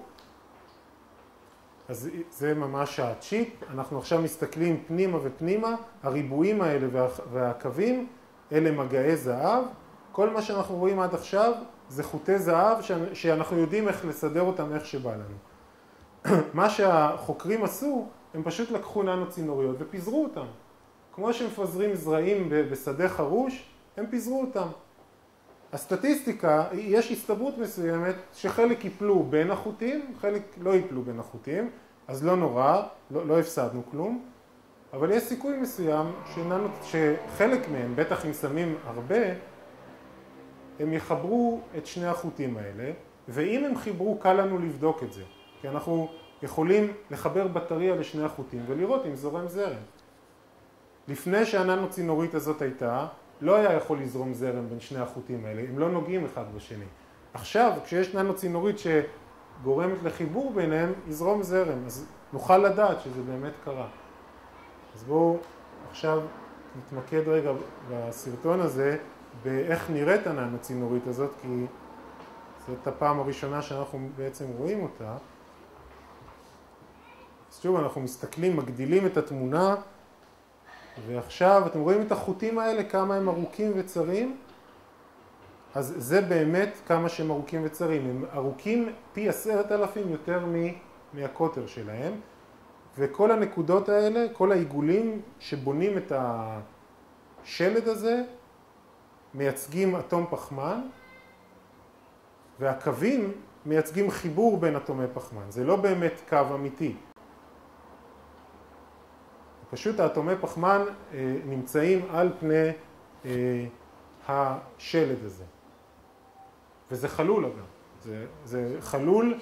אז זה ממש הצ'יפ. אנחנו עכשיו מסתכלים פנימה ופנימה. הריבועים האלה וה, והקווים, אלה מגעי זהב. כל כל מה שאנחנו רואים עד עכשיו זה חוטי זהב שאנחנו יודעים איך לסדר אותם איך שבא לנו. מה שהחוקרים עשו, הם פשוט לקחו ננו צינוריות ופיזרו אותם. כמו שמפזרים זרעים בשדה חרוש, הם פיזרו אותם. הסטטיסטיקה, יש הסתברות מסוימת שחלק ייפלו בין החוטים, חלק לא ייפלו בין החוטים, אז לא נורא, לא, לא הפסדנו כלום, אבל יש סיכוי מסוים שננו, שחלק מהם, בטח אם שמים הרבה, הם יחברו את שני החוטים האלה, ואם הם חיברו קל לנו לבדוק את זה, כי אנחנו יכולים לחבר בטריה לשני החוטים ולראות אם זורם זרם. לפני שהננו צינורית הזאת הייתה, לא היה יכול לזרום זרם בין שני החוטים האלה, הם לא נוגעים אחד בשני. עכשיו, כשיש ננו צינורית שגורמת לחיבור ביניהם, יזרום זרם, אז נוכל לדעת שזה באמת קרה. אז בואו עכשיו נתמקד רגע בסרטון הזה, באיך נראית הננו צינורית הזאת, כי זאת הפעם הראשונה שאנחנו בעצם רואים אותה. אז שוב, אנחנו מסתכלים, מגדילים את התמונה, ועכשיו אתם רואים את החוטים האלה, כמה הם ארוכים וצרים? אז זה באמת כמה שהם ארוכים וצרים. הם ארוכים פי עשרת אלפים יותר מהקוטר שלהם. וכל הנקודות האלה, כל העיגולים שבונים את השלד הזה, מייצגים אטום פחמן, והקווים מייצגים חיבור בין אטומי פחמן. זה לא באמת קו אמיתי. פשוט האטומי פחמן אה, נמצאים על פני אה, השלד הזה. וזה חלול אגב. זה, זה חלול.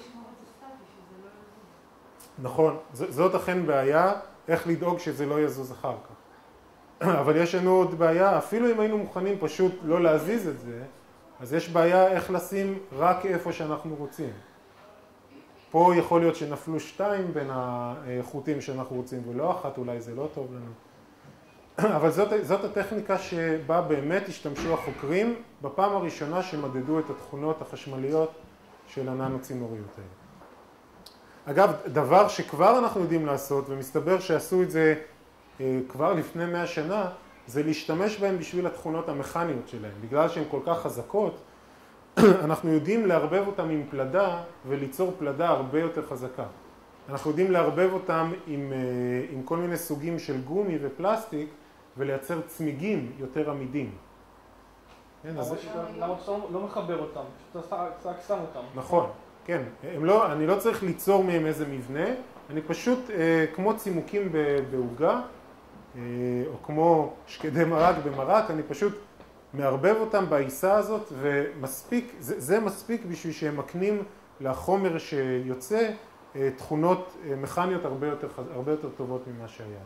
נכון, זאת אכן בעיה, איך לדאוג שזה לא יזוז אחר כך. אבל יש לנו עוד בעיה, אפילו אם היינו מוכנים פשוט לא להזיז את זה, אז יש בעיה איך לשים רק איפה שאנחנו רוצים. פה יכול להיות שנפלו שתיים בין החוטים שאנחנו רוצים ולא אחת, אולי זה לא טוב לנו. אבל זאת, זאת הטכניקה שבה באמת השתמשו החוקרים בפעם הראשונה שמדדו את התכונות החשמליות של הננו צינוריות האלה. אגב, דבר שכבר אנחנו יודעים לעשות, ומסתבר שעשו את זה כבר לפני מאה שנה, זה להשתמש בהם בשביל התכונות המכניות שלהם. בגלל שהן כל כך חזקות, אנחנו יודעים לערבב אותם עם פלדה וליצור פלדה הרבה יותר חזקה. אנחנו יודעים לערבב אותם עם, עם כל מיני סוגים של גומי ופלסטיק ולייצר צמיגים יותר עמידים. למה אתה לא מחבר אותם? אתה רק שם אותם. נכון, כן. הם לא, אני לא צריך ליצור מהם איזה מבנה, אני פשוט, כמו צימוקים בעוגה, או כמו שקדי מרק במרק, אני פשוט מערבב אותם בעיסה הזאת, ומספיק, זה, זה מספיק בשביל שהם מקנים לחומר שיוצא תכונות מכניות הרבה יותר, הרבה יותר טובות ממה שהיה.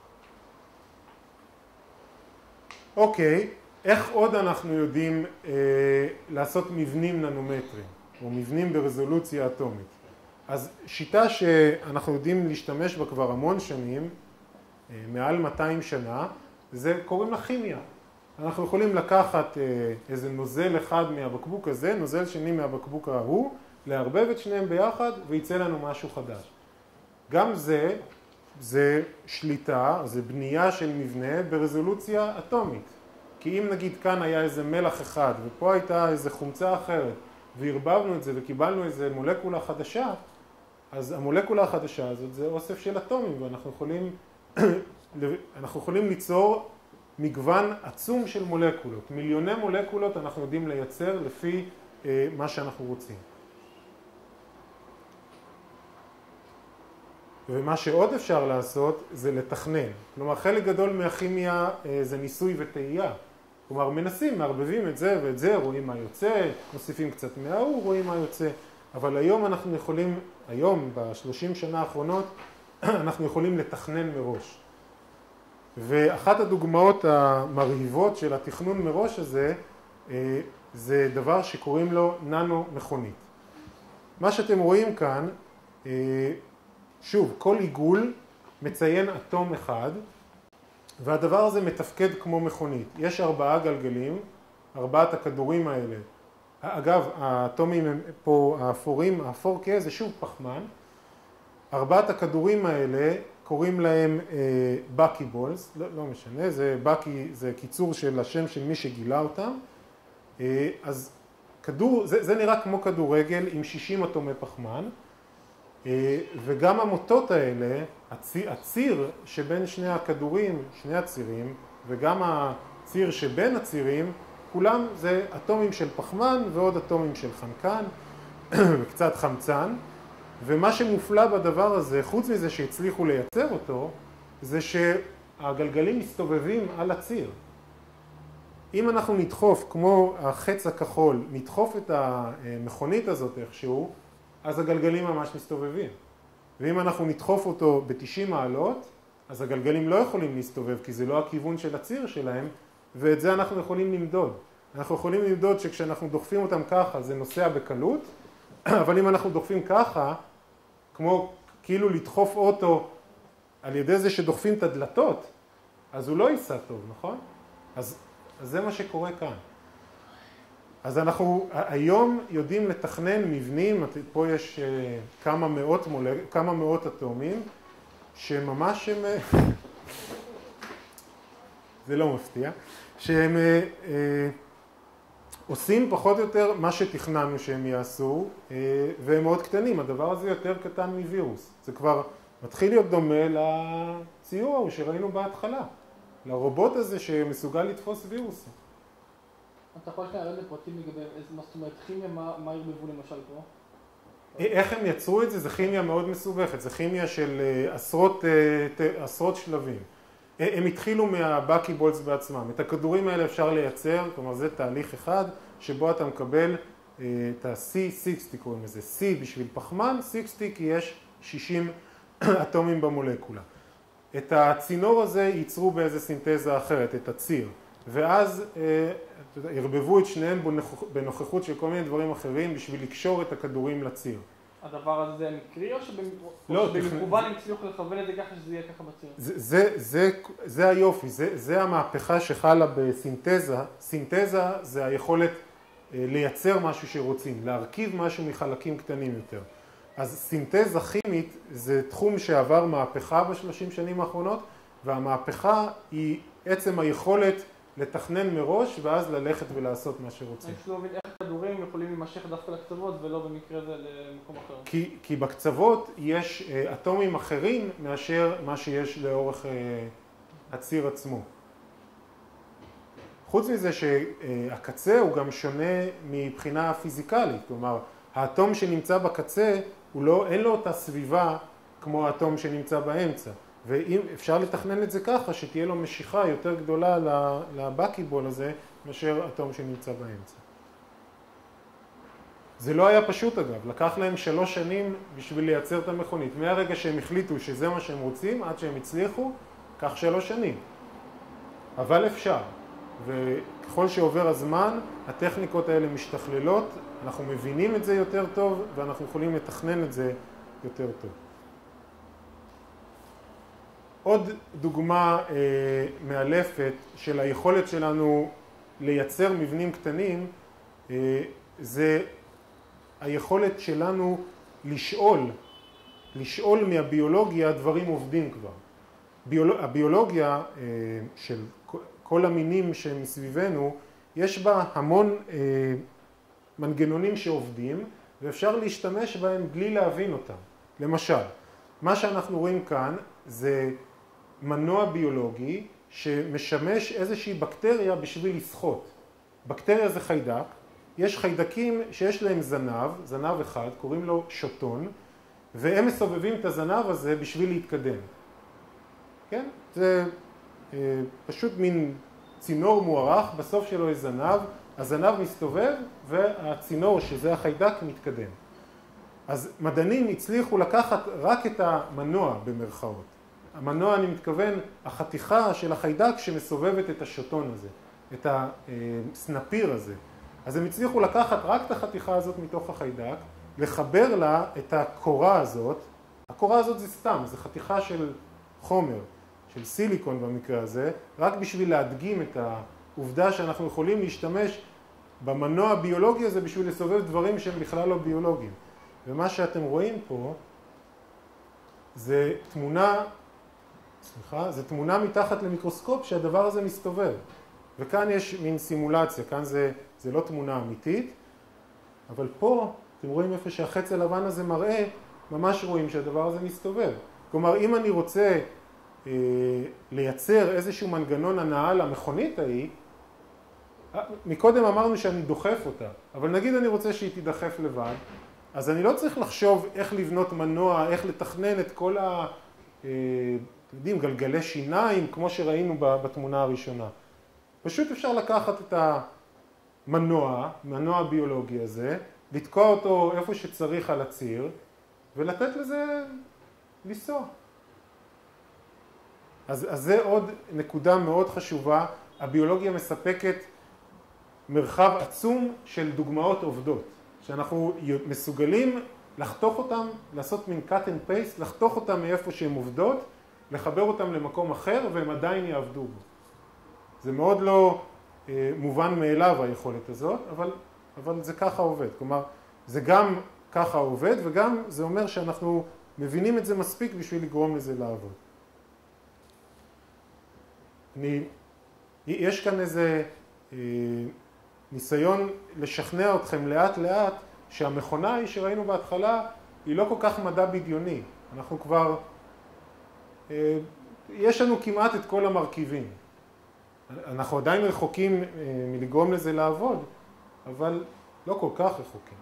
אוקיי, איך עוד אנחנו יודעים אה, לעשות מבנים ננומטריים, או מבנים ברזולוציה אטומית? אז שיטה שאנחנו יודעים להשתמש בה כבר המון שנים, אה, מעל מאתיים שנה, זה קוראים לה כימיה. אנחנו יכולים לקחת איזה נוזל אחד מהבקבוק הזה, נוזל שני מהבקבוק ההוא, לערבב את שניהם ביחד ויצא לנו משהו חדש. גם זה, זה שליטה, זה בנייה של מבנה ברזולוציה אטומית. כי אם נגיד כאן היה איזה מלח אחד ופה הייתה איזה חומצה אחרת והרבבנו את זה וקיבלנו איזה מולקולה חדשה, אז המולקולה החדשה הזאת זה אוסף של אטומים ואנחנו יכולים, אנחנו יכולים ליצור מגוון עצום של מולקולות. מיליוני מולקולות אנחנו יודעים לייצר לפי אה, מה שאנחנו רוצים. ומה שעוד אפשר לעשות זה לתכנן. כלומר, חלק גדול מהכימיה אה, זה ניסוי וטעייה. כלומר, מנסים, מערבבים את זה ואת זה, רואים מה יוצא, מוסיפים קצת מההוא, רואים מה יוצא. אבל היום אנחנו יכולים, היום, בשלושים שנה האחרונות, אנחנו יכולים לתכנן מראש. ואחת הדוגמאות המרהיבות של התכנון מראש הזה, זה דבר שקוראים לו ננו מכונית. מה שאתם רואים כאן, שוב, כל עיגול מציין אטום אחד, והדבר הזה מתפקד כמו מכונית. יש ארבעה גלגלים, ארבעת הכדורים האלה. אגב, האטומים הם פה, האפורים, האפור K זה שוב פחמן. ארבעת הכדורים האלה, קוראים להם בקי בולס, לא, לא משנה, זה בקי, זה קיצור של השם של מי שגילה אותם, אז כדור, זה, זה נראה כמו כדורגל עם שישים אטומי פחמן, וגם המוטות האלה, הציר, הציר שבין שני הכדורים, שני הצירים, וגם הציר שבין הצירים, כולם זה אטומים של פחמן ועוד אטומים של חנקן וקצת חמצן, ומה שמופלא בדבר הזה, חוץ מזה שהצליחו לייצר אותו, זה שהגלגלים מסתובבים על הציר. אם אנחנו נדחוף, כמו החץ הכחול, נדחוף את המכונית הזאת איכשהו, אז הגלגלים ממש מסתובבים. ואם אנחנו נדחוף אותו ב-תשעים מעלות, אז הגלגלים לא יכולים להסתובב, כי זה לא הכיוון של הציר שלהם, ואת זה אנחנו יכולים למדוד. אנחנו יכולים למדוד שכשאנחנו דוחפים אותם ככה, זה נוסע בקלות, אבל אם אנחנו דוחפים ככה, כמו כאילו לדחוף אוטו על ידי זה שדוחפים את הדלתות, אז הוא לא ייסע טוב, נכון? אז, אז זה מה שקורה כאן. אז אנחנו היום יודעים לתכנן מבנים, פה יש כמה מאות, מולג... כמה מאות אטומים, שממש הם, זה לא מפתיע, שהם אה, אה, עושים פחות או יותר מה שתכננו שהם יעשו, אה, והם מאוד קטנים, הדבר הזה יותר קטן מווירוס. זה כבר מתחיל להיות דומה לציור ההוא שראינו בהתחלה, לרובוט הזה שמסוגל לתפוס וירוסים. אתה יכול להראות לפרטים לגבי איזה, מה זאת אומרת, כימיה, מה, מה ירבבו למשל פה? איך הם יצרו את זה? זה כימיה מאוד מסובכת, זה כימיה של עשרות, עשרות שלבים. הם התחילו מהבאקי בולס בעצמם. את הכדורים האלה אפשר לייצר, כלומר זה תהליך אחד שבו אתה מקבל את ה-סי שישים קוראים לזה. C בשביל פחמן, שישים כי יש שישים אטומים במולקולה. את הצינור הזה ייצרו באיזה סינתזה אחרת, את הציר. ואז הרבבו את שניהם בנוכחות של כל מיני דברים אחרים בשביל לקשור את הכדורים לציר. הדבר הזה זה מקרי או שבמכוון הם הצליחו לכוון את זה ככה שזה יהיה ככה בציר? זה, זה, זה היופי, זה, זה המהפכה שחלה בסינתזה. סינתזה זה היכולת לייצר משהו שרוצים, להרכיב משהו מחלקים קטנים יותר. אז סינתזה כימית זה תחום שעבר מהפכה בשלושים שנים האחרונות, והמהפכה היא עצם היכולת לתכנן מראש ואז ללכת ולעשות מה שרוצים. אני לא מבין איך כדורים יכולים להימשך דווקא לקצוות ולא במקרה זה למקום אחר. כי, כי בקצוות יש אטומים אחרים מאשר מה שיש לאורך הציר עצמו. חוץ מזה שהקצה הוא גם שונה מבחינה פיזיקלית, כלומר האטום שנמצא בקצה הוא לא, אין לו אותה סביבה כמו האטום שנמצא באמצע. ואם אפשר לתכנן את זה ככה, שתהיה לו משיכה יותר גדולה לבאקיבול הזה, מאשר אטום שנמצא באמצע. זה לא היה פשוט אגב, לקח להם שלוש שנים בשביל לייצר את המכונית. מהרגע שהם החליטו שזה מה שהם רוצים, עד שהם הצליחו, כך שלוש שנים. אבל אפשר. וככל שעובר הזמן, הטכניקות האלה משתכללות, אנחנו מבינים את זה יותר טוב, ואנחנו יכולים לתכנן את זה יותר טוב. עוד דוגמה אה, מאלפת של היכולת שלנו לייצר מבנים קטנים, אה, זה היכולת שלנו לשאול, לשאול מהביולוגיה דברים עובדים כבר. ביולוג, הביולוגיה אה, של כל המינים שמסביבנו, יש בה המון אה, מנגנונים שעובדים, ואפשר להשתמש בהם בלי להבין אותם. למשל, מה שאנחנו רואים כאן זה מנוע ביולוגי שמשמש איזושהי בקטריה בשביל לשחות. בקטריה זה חיידק, יש חיידקים שיש להם זנב, זנב אחד, קוראים לו שוטון, והם מסובבים את הזנב הזה בשביל להתקדם. כן? זה אה, פשוט מין צינור מוארך, בסוף שלו יש זנב, הזנב מסתובב והצינור שזה החיידק מתקדם. אז מדענים הצליחו לקחת רק את המנוע במרכאות. המנוע, אני מתכוון, החתיכה של החיידק שמסובבת את השוטון הזה, את הסנפיר הזה. אז הם הצליחו לקחת רק את החתיכה הזאת מתוך החיידק, לחבר לה את הקורה הזאת. הקורה הזאת זה סתם, זה חתיכה של חומר, של סיליקון במקרה הזה, רק בשביל להדגים את העובדה שאנחנו יכולים להשתמש במנוע הביולוגי הזה בשביל לסובב דברים שהם בכלל לא ביולוגיים. ומה שאתם רואים פה זה תמונה, סליחה, זה תמונה מתחת למיקרוסקופ שהדבר הזה מסתובב. וכאן יש מין סימולציה, כאן זה זה לא תמונה אמיתית, אבל פה, אתם רואים איפה שהחץ הלבן הזה מראה, ממש רואים שהדבר הזה מסתובב. כלומר, אם אני רוצה אה, לייצר איזשהו מנגנון הנעה למכונית ההיא, מקודם אמרנו שאני דוחף אותה, אבל נגיד אני רוצה שהיא תידחף לבד, אז אני לא צריך לחשוב איך לבנות מנוע, איך לתכנן את כל ה... אה, אתם יודעים, גלגלי שיניים, כמו שראינו בתמונה הראשונה. פשוט אפשר לקחת את המנוע, מנוע הביולוגי הזה, לתקוע אותו איפה שצריך על הציר, ולתת לזה לנסוע. אז, אז זה עוד נקודה מאוד חשובה. הביולוגיה מספקת מרחב עצום של דוגמאות עובדות, שאנחנו מסוגלים לחתוך אותם, לעשות מין cut and paste, לחתוך אותם מאיפה שהן עובדות, לחבר אותם למקום אחר, והם עדיין יעבדו בו. זה מאוד לא אה, מובן מאליו היכולת הזאת, אבל, אבל זה ככה עובד. כלומר, זה גם ככה עובד, וגם זה אומר שאנחנו מבינים את זה מספיק בשביל לגרום לזה לעבוד. אני, יש כאן איזה אה, ניסיון לשכנע אתכם לאט לאט שהמכונה היא שראינו בהתחלה היא לא כל כך מדע בדיוני. אנחנו כבר, אה, יש לנו כמעט את כל המרכיבים. אנחנו עדיין רחוקים אה, מלגרום לזה לעבוד, אבל לא כל כך רחוקים.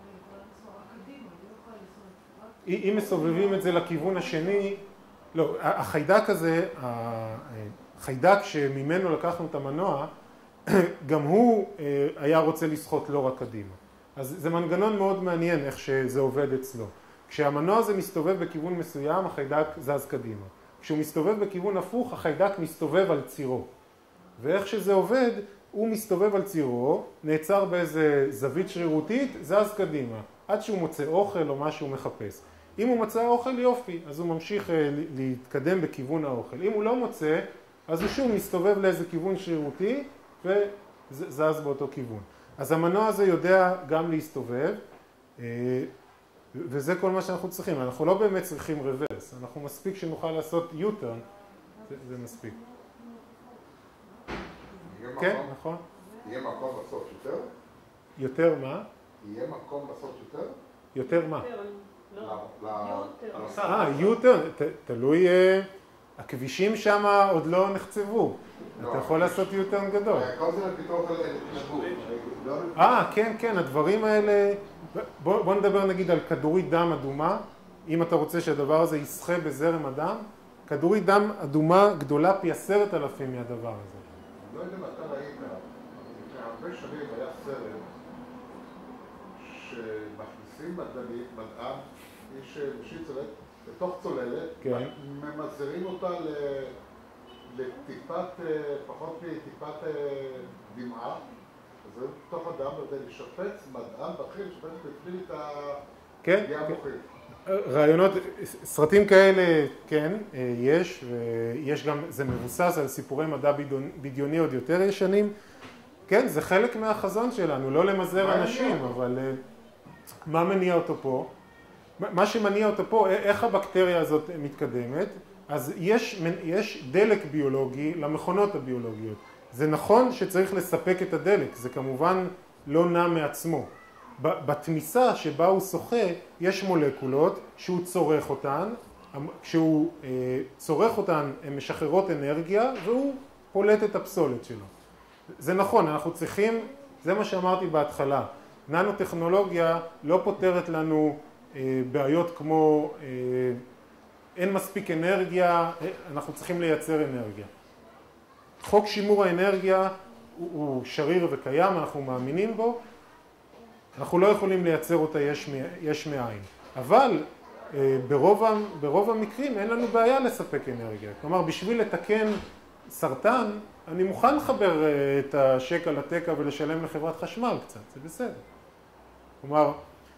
אם מסובבים את זה לכיוון השני, לא, החיידק הזה, החיידק שממנו לקחנו את המנוע, גם הוא היה רוצה לשחות לא רק קדימה. אז זה מנגנון מאוד מעניין איך שזה עובד אצלו. כשהמנוע הזה מסתובב בכיוון מסוים, החיידק זז קדימה. כשהוא מסתובב בכיוון הפוך, החיידק מסתובב על צירו. ואיך שזה עובד, הוא מסתובב על צירו, נעצר באיזה זווית שרירותית, זז קדימה, עד שהוא מוצא אוכל או מה שהוא מחפש. אם הוא מצא אוכל, יופי, אז הוא ממשיך להתקדם בכיוון האוכל. אם הוא לא מוצא, אז הוא שוב מסתובב לאיזה כיוון שרירותי, וזז באותו כיוון. אז המנוע הזה יודע גם להסתובב, וזה כל מה שאנחנו צריכים. אנחנו לא באמת צריכים רוורס, אנחנו מספיק שנוכל לעשות U-turn, זה, זה מספיק. כן, נכון. יהיה מקום לעשות יותר? יותר מה? יהיה מקום לעשות יותר? יותר מה? יותר. אה, U-turn, תלוי, הכבישים שם עוד לא נחצבו. אתה יכול לעשות U-turn גדול. כל זה לפתרון התנהגות. אה, כן, כן, הדברים האלה... בוא נדבר נגיד על כדורית דם אדומה. אם אתה רוצה שהדבר הזה ישחה בזרם הדם, כדורית דם אדומה גדולה פי עשרת אלפים מהדבר הזה. לא יודע אם אתה ראית, לפני הרבה שנים היה סרט שמכניסים מדען, איש צוללת, לתוך צוללת, ממזרים אותה לטיפת, פחות מטיפת דמעה, אז זה בתוך הדם, וזה לשפץ מדען בכיר, לשפץ בפנים את הפגיעה המוחית. רעיונות, סרטים כאלה, כן, יש, ויש גם, זה מבוסס על סיפורי מדע בדיוני עוד יותר ישנים. כן, זה חלק מהחזון שלנו, לא למזער אנשים, אבל מה מניע אותו פה? מה שמניע אותו פה, איך הבקטריה הזאת מתקדמת? אז יש, יש דלק ביולוגי למכונות הביולוגיות. זה נכון שצריך לספק את הדלק, זה כמובן לא נע מעצמו. בתמיסה שבה הוא שוחה, יש מולקולות שהוא צורך אותן, כשהוא אה, צורך אותן הן משחררות אנרגיה והוא פולט את הפסולת שלו. זה נכון, אנחנו צריכים, זה מה שאמרתי בהתחלה, ננו-טכנולוגיה לא פותרת לנו אה, בעיות כמו אה, אין מספיק אנרגיה, אנחנו צריכים לייצר אנרגיה. חוק שימור האנרגיה הוא, הוא שריר וקיים, אנחנו מאמינים בו, אנחנו לא יכולים לייצר אותה יש, יש מאין. אבל אה, ברוב, ברוב המקרים אין לנו בעיה לספק אנרגיה. כלומר, בשביל לתקן סרטן, אני מוכן לחבר אה, את השקע לתקע ולשלם לחברת חשמל קצת, זה בסדר. כלומר,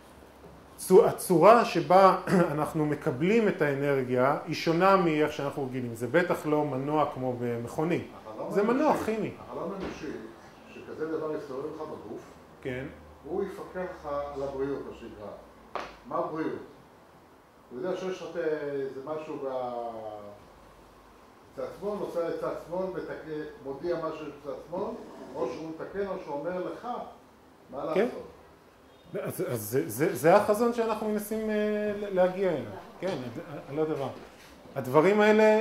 הצורה שבה אנחנו מקבלים את האנרגיה היא שונה מאיך שאנחנו רגילים. זה בטח לא מנוע כמו במכונית. זה מנוע כימי. החלום האנושי, שכזה דבר יסתובב לך בגוף, כן. הוא יפקח לך על הבריאות, מה שנקרא. מה הבריאות? הוא יודע שיש לך איזה משהו בצד שמאל, נוסע לצד שמאל, מודיע משהו בצד שמאל, או שהוא מתקן או שהוא אומר לך מה לעשות? כן. אז, אז זה, זה, זה החזון שאנחנו מנסים להגיע אליו. כן, לא דבר. הדברים האלה,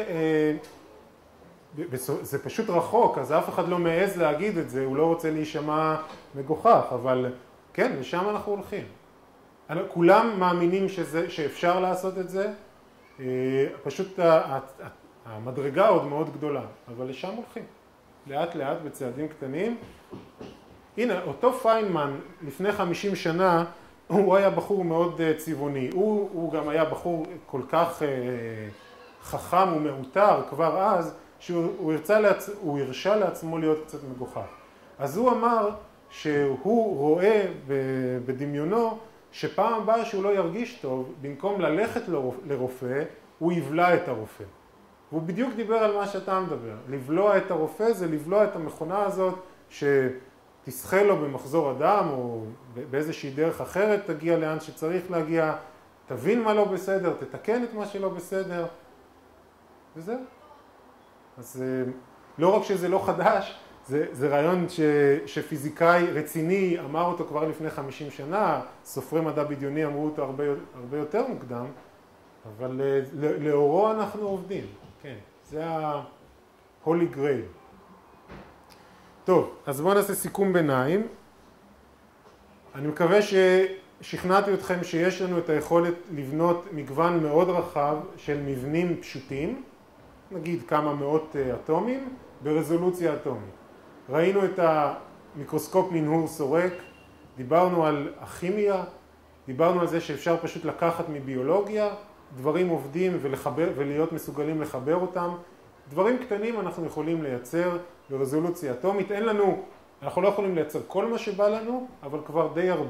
זה פשוט רחוק, אז אף אחד לא מעז להגיד את זה, הוא לא רוצה להישמע מגוחך, אבל כן, לשם אנחנו הולכים. כולם מאמינים שזה, שאפשר לעשות את זה, פשוט המדרגה עוד מאוד גדולה, אבל לשם הולכים. לאט לאט בצעדים קטנים. הנה, אותו פיינמן לפני חמישים שנה, הוא היה בחור מאוד צבעוני. הוא, הוא גם היה בחור כל כך חכם ומאותר כבר אז, שהוא הרצה לעצ... הוא הרשה לעצמו להיות קצת מגוחך. אז הוא אמר שהוא רואה בדמיונו שפעם הבאה שהוא לא ירגיש טוב, במקום ללכת לרופא, הוא יבלע את הרופא. והוא בדיוק דיבר על מה שאתה מדבר. לבלוע את הרופא זה לבלוע את המכונה הזאת שתסחה לו במחזור הדם או באיזושהי דרך אחרת, תגיע לאן שצריך להגיע, תבין מה לא בסדר, תתקן את מה שלא בסדר, וזהו. אז לא רק שזה לא חדש, זה, זה רעיון ש, שפיזיקאי רציני אמר אותו כבר לפני חמישים שנה, סופרי מדע בדיוני אמרו אותו הרבה, הרבה יותר מוקדם, אבל לאורו אנחנו עובדים, כן, זה ה-Holy Grail. טוב, אז בואו נעשה סיכום ביניים. אני מקווה ששכנעתי אתכם שיש לנו את היכולת לבנות מגוון מאוד רחב של מבנים פשוטים, נגיד כמה מאות אטומים, ברזולוציה אטומית. ראינו את המיקרוסקופ מנהור סורק, דיברנו על הכימיה, דיברנו על זה שאפשר פשוט לקחת מביולוגיה, דברים עובדים ולחבר, ולהיות מסוגלים לחבר אותם. דברים קטנים אנחנו יכולים לייצר ברזולוציה אטומית. אין לנו, אנחנו לא יכולים לייצר כל מה שבא לנו, אבל כבר די הרבה.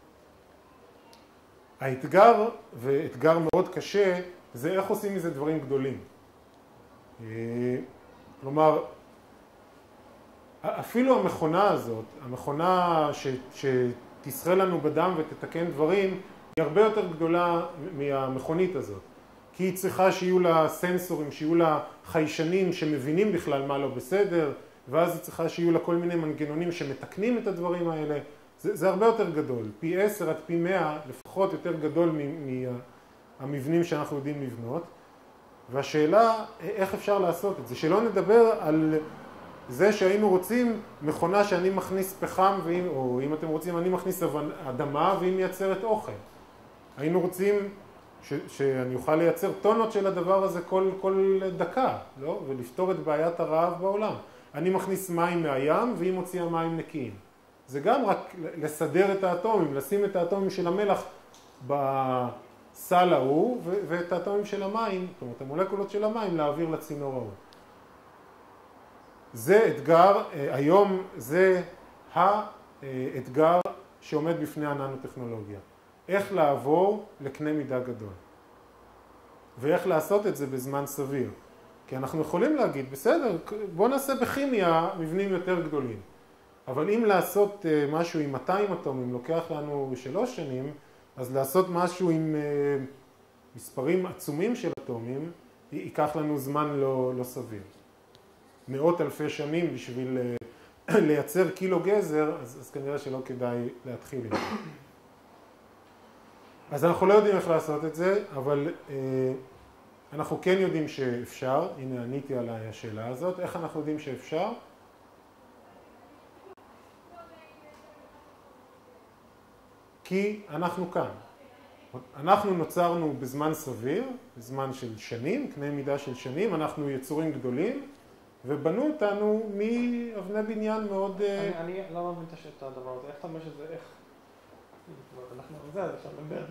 האתגר, ואתגר מאוד קשה, זה איך עושים מזה דברים גדולים. כלומר, אפילו המכונה הזאת, המכונה ש, שתסחה לנו בדם ותתקן דברים, היא הרבה יותר גדולה מהמכונית הזאת. כי היא צריכה שיהיו לה סנסורים, שיהיו לה חיישנים שמבינים בכלל מה לא בסדר, ואז היא צריכה שיהיו לה כל מיני מנגנונים שמתקנים את הדברים האלה. זה, זה הרבה יותר גדול. פי עשר עד פי מאה, לפחות יותר גדול מהמבנים שאנחנו יודעים לבנות. והשאלה, איך אפשר לעשות את זה? שלא נדבר על זה שהיינו רוצים מכונה שאני מכניס פחם, ואם, או אם אתם רוצים, אני מכניס אדמה והיא מייצרת אוכל. היינו רוצים ש, שאני אוכל לייצר טונות של הדבר הזה כל, כל דקה, לא? ולפתור את בעיית הרעב בעולם. אני מכניס מים מהים והיא מוציאה מים נקיים. זה גם רק לסדר את האטומים, לשים את האטומים של המלח בסל ההוא, ואת האטומים של המים, זאת אומרת, המולקולות של המים, להעביר לצינור ההוא. זה אתגר, היום זה האתגר שעומד בפני הננו-טכנולוגיה. איך לעבור לקנה מידה גדול. ואיך לעשות את זה בזמן סביר. כי אנחנו יכולים להגיד, בסדר, בוא נעשה בכימיה מבנים יותר גדולים. אבל אם לעשות משהו עם מאתיים אטומים לוקח לנו שלוש שנים, אז לעשות משהו עם מספרים עצומים של אטומים, ייקח לנו זמן לא, לא סביר. מאות אלפי שנים בשביל לייצר קילו גזר, אז, אז כנראה שלא כדאי להתחיל עם זה. אז אנחנו לא יודעים איך לעשות את זה, אבל אה, אנחנו כן יודעים שאפשר. הנה, עניתי על השאלה הזאת. איך אנחנו יודעים שאפשר? כי אנחנו כאן. אנחנו נוצרנו בזמן סביר, בזמן של שנים, קנה מידה של שנים, אנחנו יצורים גדולים, ובנו אותנו מאבני בניין מאוד... אני, אני לא מבין את הדבר הזה, איך אתה אומר שזה, איך... אנחנו זה, אז עכשיו נדבר.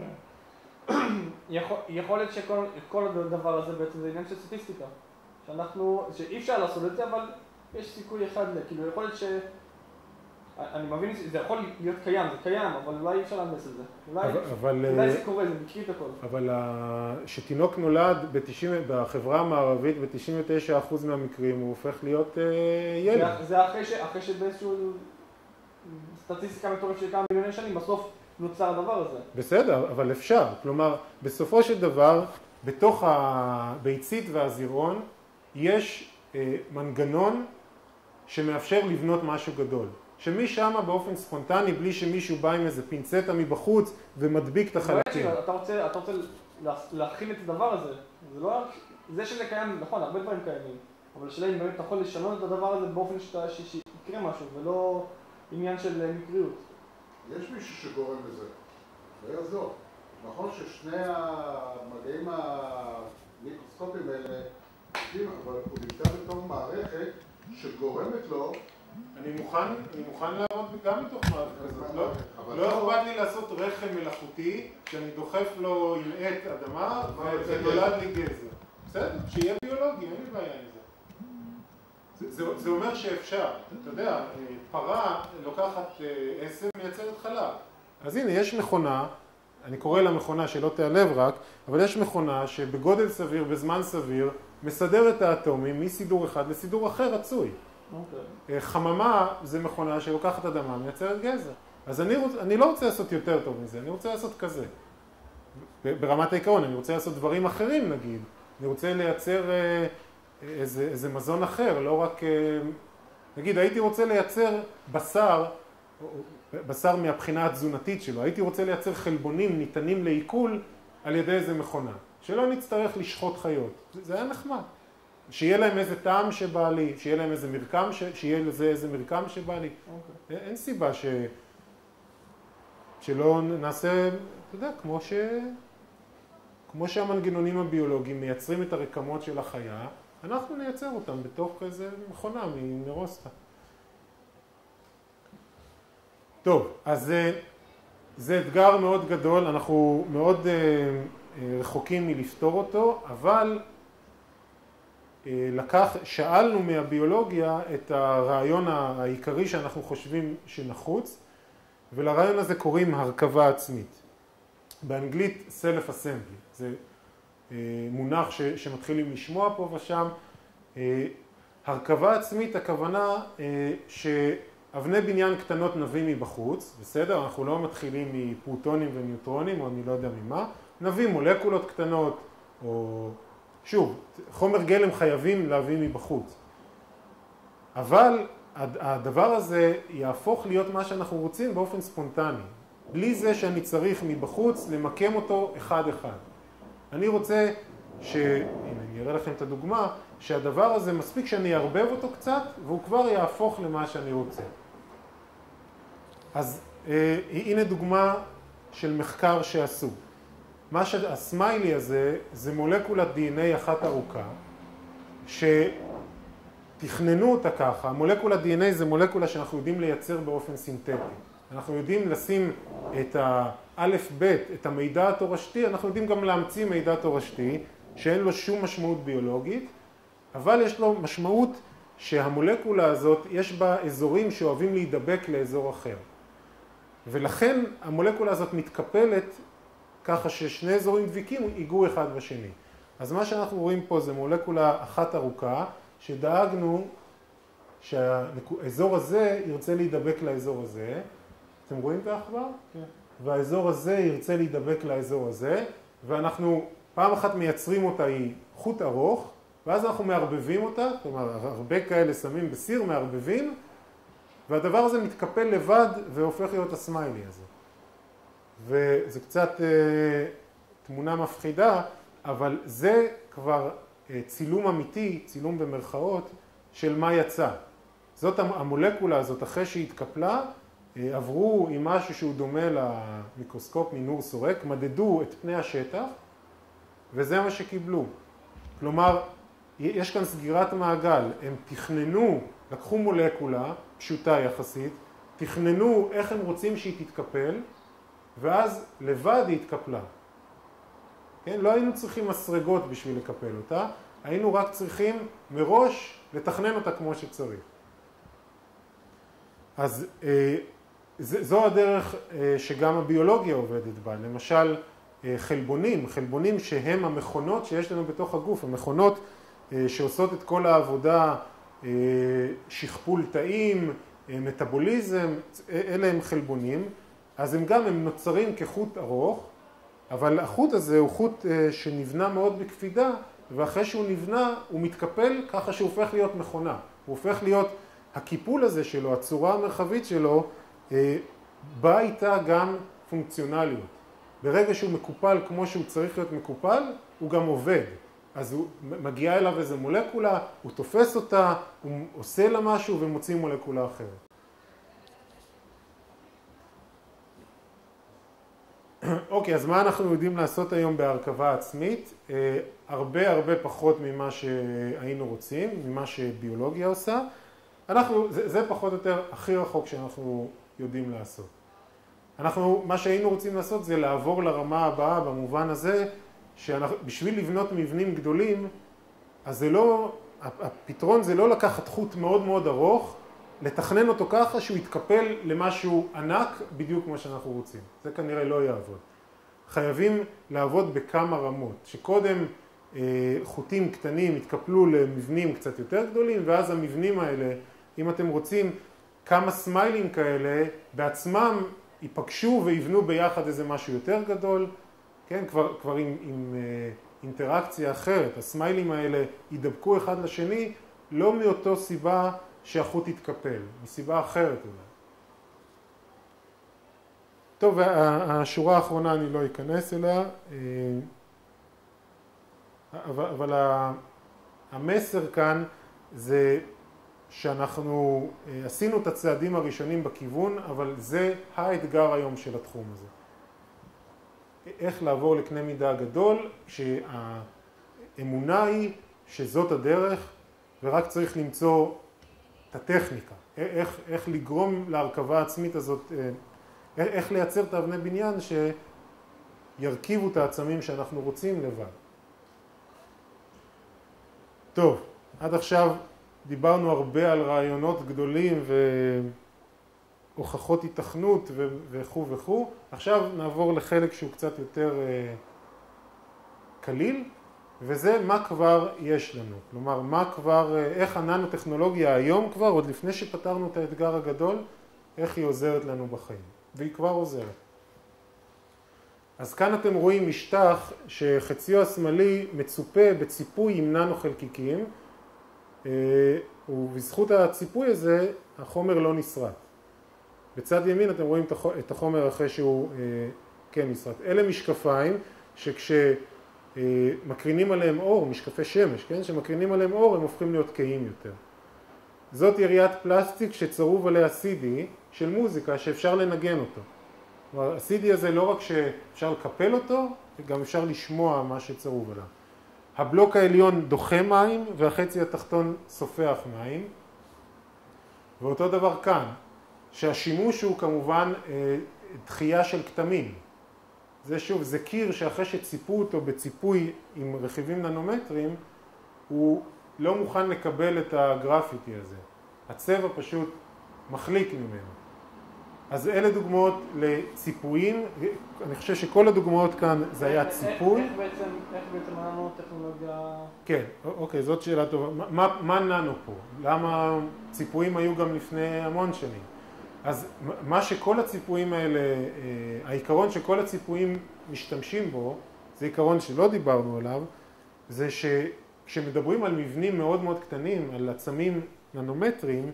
יכול להיות שכל הדבר הזה בעצם זה עניין של סטטיסטיקה. שאנחנו, שאי אפשר לעשות את זה, אבל יש סיכוי אחד, כאילו יכול להיות ש... אני מבין, זה יכול להיות קיים, זה קיים, אבל אולי אי אפשר להנדס את זה. אולי זה קורה, זה מקריא את הכל. אבל שתינוק נולד בחברה המערבית ב-תשעים ותשעה אחוז מהמקרים הוא הופך להיות ילד. זה אחרי שבאיזשהו סטטיסטיקה מטורף של כמה מיליוני שנים, בסוף נוצר הדבר הזה. בסדר, אבל אפשר. כלומר, בסופו של דבר, בתוך הביצית והזירעון, יש מנגנון שמאפשר לבנות משהו גדול. שמשם באופן ספונטני, בלי שמישהו בא עם איזה פינצטה מבחוץ ומדביק את החלקים. אתה רוצה, אתה רוצה להכין את הדבר הזה, זה לא, זה שזה קיים, נכון, הרבה דברים קיימים, אבל השאלה אם באמת אתה יכול לשנות את הדבר הזה באופן שאתה, שיקרה משהו, ולא עניין של מקריות. יש מישהו שגורם לזה, לא יעזור. נכון ששני המדעים המיקרוסקופיים האלה, אבל הוא נמצא בתוך מערכת שגורמת לו. אני מוכן, אני מוכן לעבוד גם בתוך מערכת כזאת, לא, לא אכפת לי לעשות רחם מלאכותי, שאני דוחף לו עם עט אדמה ונולד לי גזר. בסדר, שיהיה ביולוגי, אין לי בעיה עם זה. זה, זה אומר שאפשר, אתה יודע, פרה לוקחת עשב מייצרת חלב. אז הנה, יש מכונה, אני קורא לה מכונה שלא תיעלב רק, אבל יש מכונה שבגודל סביר, בזמן סביר, מסדר את האטומים מסידור אחד לסידור אחר רצוי. Okay. חממה זה מכונה שלוקחת אדמה, מייצרת גזר. אז אני, רוצ, אני לא רוצה לעשות יותר טוב מזה, אני רוצה לעשות כזה. ברמת העיקרון, אני רוצה לעשות דברים אחרים נגיד. אני רוצה לייצר איזה, איזה מזון אחר, לא רק... נגיד, הייתי רוצה לייצר בשר, בשר מהבחינה התזונתית שלו, הייתי רוצה לייצר חלבונים ניתנים לעיכול על ידי איזה מכונה. שלא נצטרך לשחוט חיות. זה, זה היה נחמד. שיהיה להם איזה טעם שבא לי, שיהיה להם איזה מרקם, ש... שיהיה לזה איזה מרקם שבא לי. Okay. אין סיבה ש... שלא נעשה, אתה יודע, כמו ש... כמו שהמנגנונים הביולוגיים מייצרים את הרקמות של החיה, אנחנו נייצר אותם בתוך איזה מכונה מנרוסטה. טוב, אז זה אתגר מאוד גדול, אנחנו מאוד רחוקים מלפתור אותו, אבל לקח, שאלנו מהביולוגיה את הרעיון העיקרי שאנחנו חושבים שנחוץ, ולרעיון הזה קוראים הרכבה עצמית. באנגלית self-assembly, זה מונח ש, שמתחילים לשמוע פה ושם. הרכבה עצמית, הכוונה שאבני בניין קטנות נביא מבחוץ, בסדר? אנחנו לא מתחילים מפרוטונים וניוטרונים, או אני לא יודע ממה, נביא מולקולות קטנות, או שוב, חומר גלם חייבים להביא מבחוץ. אבל הדבר הזה יהפוך להיות מה שאנחנו רוצים באופן ספונטני. בלי זה שאני צריך מבחוץ למקם אותו אחד אחד. אני רוצה ש... הנה, אני אראה לכם את הדוגמה, שהדבר הזה מספיק שאני אערבב אותו קצת, והוא כבר יהפוך למה שאני רוצה. אז אה, הנה דוגמה של מחקר שעשו. מה שהסמיילי הזה, זה מולקולת די אן איי אחת ארוכה, שתכננו אותה ככה. מולקולת די אן איי זה מולקולה שאנחנו יודעים לייצר באופן סינתטי. אנחנו יודעים לשים את האלף בית, את המידע התורשתי, אנחנו יודעים גם להמציא מידע תורשתי, שאין לו שום משמעות ביולוגית, אבל יש לו משמעות שהמולקולה הזאת, יש בה אזורים שאוהבים להידבק לאזור אחר. ולכן המולקולה הזאת מתקפלת ככה ששני אזורים דביקים ייגעו אחד בשני. אז מה שאנחנו רואים פה זה מולקולה אחת ארוכה, שדאגנו שהאזור הזה ירצה להידבק לאזור הזה. אתם רואים את העכבר? כן. והאזור הזה ירצה להידבק לאזור הזה, ואנחנו פעם אחת מייצרים אותה, היא חוט ארוך, ואז אנחנו מערבבים אותה, כלומר הרבה כאלה שמים בסיר, מערבבים, והדבר הזה מתקפל לבד והופך להיות הסמיילי הזה. וזה קצת אה, תמונה מפחידה, אבל זה כבר אה, צילום אמיתי, צילום במרכאות, של מה יצא. זאת המולקולה הזאת, אחרי שהיא התקפלה, אה, עברו עם משהו שהוא דומה למיקרוסקופ מנור סורק, מדדו את פני השטח, וזה מה שקיבלו. כלומר, יש כאן סגירת מעגל, הם תכננו, לקחו מולקולה פשוטה יחסית, תכננו איך הם רוצים שהיא תתקפל, ואז לבד היא התקפלה. כן? לא היינו צריכים מסרגות בשביל לקפל אותה, היינו רק צריכים מראש לתכנן אותה כמו שצריך. אז אה, זו הדרך אה, שגם הביולוגיה עובדת בה. למשל, אה, חלבונים, חלבונים שהם המכונות שיש לנו בתוך הגוף, המכונות אה, שעושות את כל העבודה, אה, שכפול תאים, אה, מטאבוליזם, אלה הם חלבונים. אז הם גם הם נוצרים כחוט ארוך, אבל החוט הזה הוא חוט שנבנה מאוד בקפידה, ואחרי שהוא נבנה הוא מתקפל ככה שהוא הופך להיות מכונה. הוא הופך להיות הקיפול הזה שלו, הצורה המרחבית שלו, באה איתה גם פונקציונליות. ברגע שהוא מקופל כמו שהוא צריך להיות מקופל, הוא גם עובד. אז הוא מגיע אליו איזה מולקולה, הוא תופס אותה, הוא עושה לה משהו ומוציא מולקולה אחרת. אוקיי, אז מה אנחנו יודעים לעשות היום בהרכבה עצמית? אה, הרבה הרבה פחות ממה שהיינו רוצים, ממה שביולוגיה עושה. אנחנו, זה, זה פחות או יותר הכי רחוק שאנחנו יודעים לעשות. אנחנו, מה שהיינו רוצים לעשות זה לעבור לרמה הבאה במובן הזה, שבשביל לבנות מבנים גדולים, אז זה לא, הפתרון זה לא לקחת חוט מאוד מאוד ארוך, לתכנן אותו ככה שהוא יתקפל למשהו ענק בדיוק כמו שאנחנו רוצים. זה כנראה לא יעבוד. חייבים לעבוד בכמה רמות, שקודם אה, חוטים קטנים יתקפלו למבנים קצת יותר גדולים, ואז המבנים האלה, אם אתם רוצים, כמה סמיילים כאלה בעצמם ייפגשו ויבנו ביחד איזה משהו יותר גדול, כן, כבר, כבר עם, עם אה, אינטראקציה אחרת. הסמיילים האלה ידבקו אחד לשני, לא מאותו סיבה שהחוט יתקפל, מסיבה אחרת אולי. טוב, השורה האחרונה אני לא אכנס אליה, אבל, אבל המסר כאן זה שאנחנו עשינו את הצעדים הראשונים בכיוון, אבל זה האתגר היום של התחום הזה. איך לעבור לקנה מידה גדול, שהאמונה היא שזאת הדרך, ורק צריך למצוא את הטכניקה, איך, איך לגרום להרכבה העצמית הזאת, איך לייצר את האבני בניין שירכיבו את העצמים שאנחנו רוצים לבד. טוב, עד עכשיו דיברנו הרבה על רעיונות גדולים והוכחות התכנות וכו' וכו'. עכשיו נעבור לחלק שהוא קצת יותר קליל, וזה מה כבר יש לנו. כלומר, מה כבר, איך הננו-טכנולוגיה היום כבר, עוד לפני שפתרנו את האתגר הגדול, איך היא עוזרת לנו בחיים. והיא כבר עוזרת. אז כאן אתם רואים משטח שחציו השמאלי מצופה בציפוי עם ננו-חלקיקים, ובזכות הציפוי הזה החומר לא נשרט. בצד ימין אתם רואים את החומר אחרי שהוא כן נשרט. אלה משקפיים שכש... מקרינים עליהם אור, משקפי שמש, כן? שמקרינים עליהם אור הם הופכים להיות קיים יותר. זאת יריית פלסטיק שצרוב עליה סי די של מוזיקה שאפשר לנגן אותו. כלומר, ה-סי די הזה לא רק שאפשר לקפל אותו, גם אפשר לשמוע מה שצרוב עליו. הבלוק העליון דוחה מים והחצי התחתון סופח מים. ואותו דבר כאן, שהשימוש הוא כמובן דחייה של כתמים. זה שוב, זה קיר שאחרי שציפו אותו בציפוי עם רכיבים ננומטרים, הוא לא מוכן לקבל את הגרפיטי הזה. הצבע פשוט מחליק ממנו. אז אלה דוגמאות לציפויים, אני חושב שכל הדוגמאות כאן זה היה ציפוי. איך בעצם, איך בעצם ננו טכנולוגיה... כן, אוקיי, זאת שאלה טובה. מה, מה ננו פה? למה ציפויים היו גם לפני המון שנים? אז מה שכל הציפויים האלה, העיקרון שכל הציפויים משתמשים בו, זה עיקרון שלא דיברנו עליו, זה שכשמדברים על מבנים מאוד מאוד קטנים, על עצמים ננומטרים,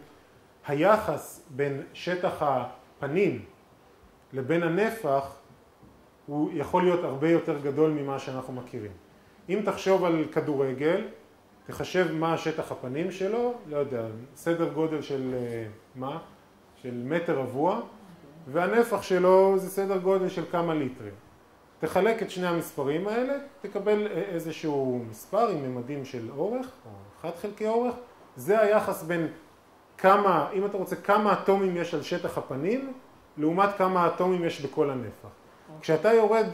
היחס בין שטח הפנים לבין הנפח הוא יכול להיות הרבה יותר גדול ממה שאנחנו מכירים. אם תחשוב על כדורגל, תחשב מה שטח הפנים שלו, לא יודע, סדר גודל של מה? של מטר רבוע, והנפח שלו זה סדר גודל של כמה ליטרים. תחלק את שני המספרים האלה, תקבל איזשהו מספר עם ממדים של אורך, או אחד חלקי אורך. זה היחס בין כמה, אם אתה רוצה, כמה אטומים יש על שטח הפנים, לעומת כמה אטומים יש בכל הנפח. כשאתה יורד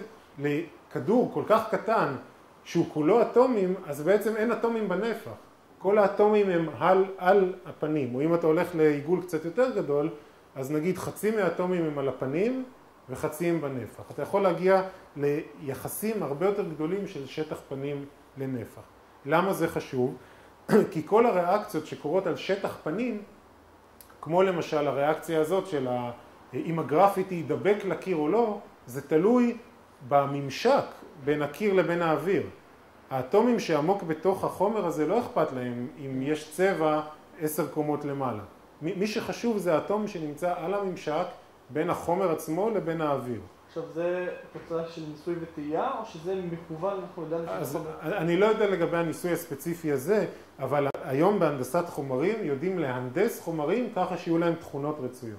לכדור כל כך קטן, שהוא כולו אטומים, אז בעצם אין אטומים בנפח. כל האטומים הם על, על הפנים, או אם אתה הולך לעיגול קצת יותר גדול, אז נגיד חצי מהאטומים הם על הפנים וחצי הם בנפח. אתה יכול להגיע ליחסים הרבה יותר גדולים של שטח פנים לנפח. למה זה חשוב? כי כל הריאקציות שקורות על שטח פנים, כמו למשל הריאקציה הזאת של אם הגרפיטי ידבק לקיר או לא, זה תלוי בממשק בין הקיר לבין האוויר. האטומים שעמוק בתוך החומר הזה לא אכפת להם אם יש צבע עשר קומות למעלה. מי שחשוב זה האטום שנמצא על הממשק בין החומר עצמו לבין האוויר. עכשיו זה תוצאה של ניסוי וטעייה, או שזה מכוון, אנחנו יודעים אז אני לא יודע לגבי הניסוי הספציפי הזה, אבל היום בהנדסת חומרים יודעים להנדס חומרים ככה שיהיו להם תכונות רצויות.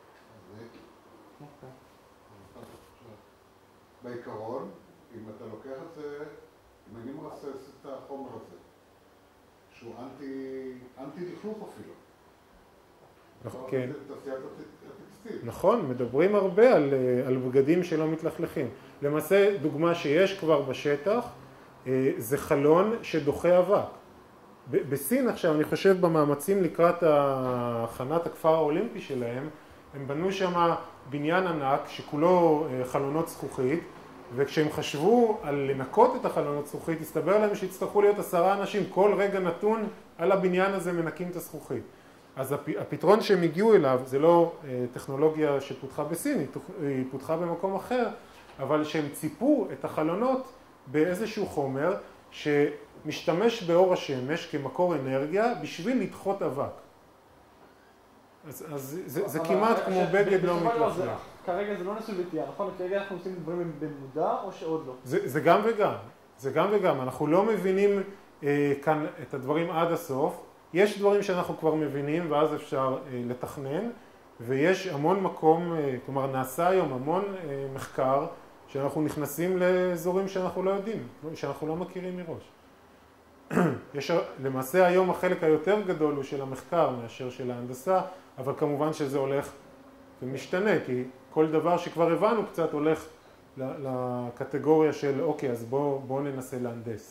בעיקרון, אם אתה לוקח את זה, אם אני מרסס את החומר הזה, שהוא אנטי, אנטי לכלוך אפילו. כן. תעשיית הטקסטיל. נכון, מדברים הרבה על, על בגדים שלא מתלכלכים. למעשה, דוגמה שיש כבר בשטח, זה חלון שדוחה אבק. בסין עכשיו, אני חושב במאמצים לקראת הכנת הכפר האולימפי שלהם, הם בנו שם בניין ענק שכולו חלונות זכוכית, וכשהם חשבו על לנקות את החלונות זכוכית, הסתבר להם שהצטרכו להיות עשרה אנשים, כל רגע נתון על הבניין הזה מנקים את הזכוכית. אז הפתרון שהם הגיעו אליו, זה לא טכנולוגיה שפותחה בסין, היא פותחה במקום אחר, אבל שהם ציפו את החלונות באיזשהו חומר שמשתמש באור השמש כמקור אנרגיה בשביל לדחות אבק. אז, אז זה, זה כמעט כמו בגד לא מתלכלך. כרגע זה לא ניסוי וטעייה, נכון? כרגע אנחנו עושים דברים במודע או שעוד לא? זה, זה גם וגם, זה גם וגם. אנחנו לא מבינים אה, כאן את הדברים עד הסוף. יש דברים שאנחנו כבר מבינים ואז אפשר אה, לתכנן, ויש המון מקום, אה, כלומר נעשה היום המון אה, מחקר שאנחנו נכנסים לאזורים שאנחנו לא יודעים, שאנחנו לא מכירים מראש. יש למעשה היום החלק היותר גדול הוא של המחקר מאשר של ההנדסה, אבל כמובן שזה הולך ומשתנה, כי כל דבר שכבר הבנו קצת הולך לקטגוריה של אוקיי, אז בואו בוא ננסה להנדס.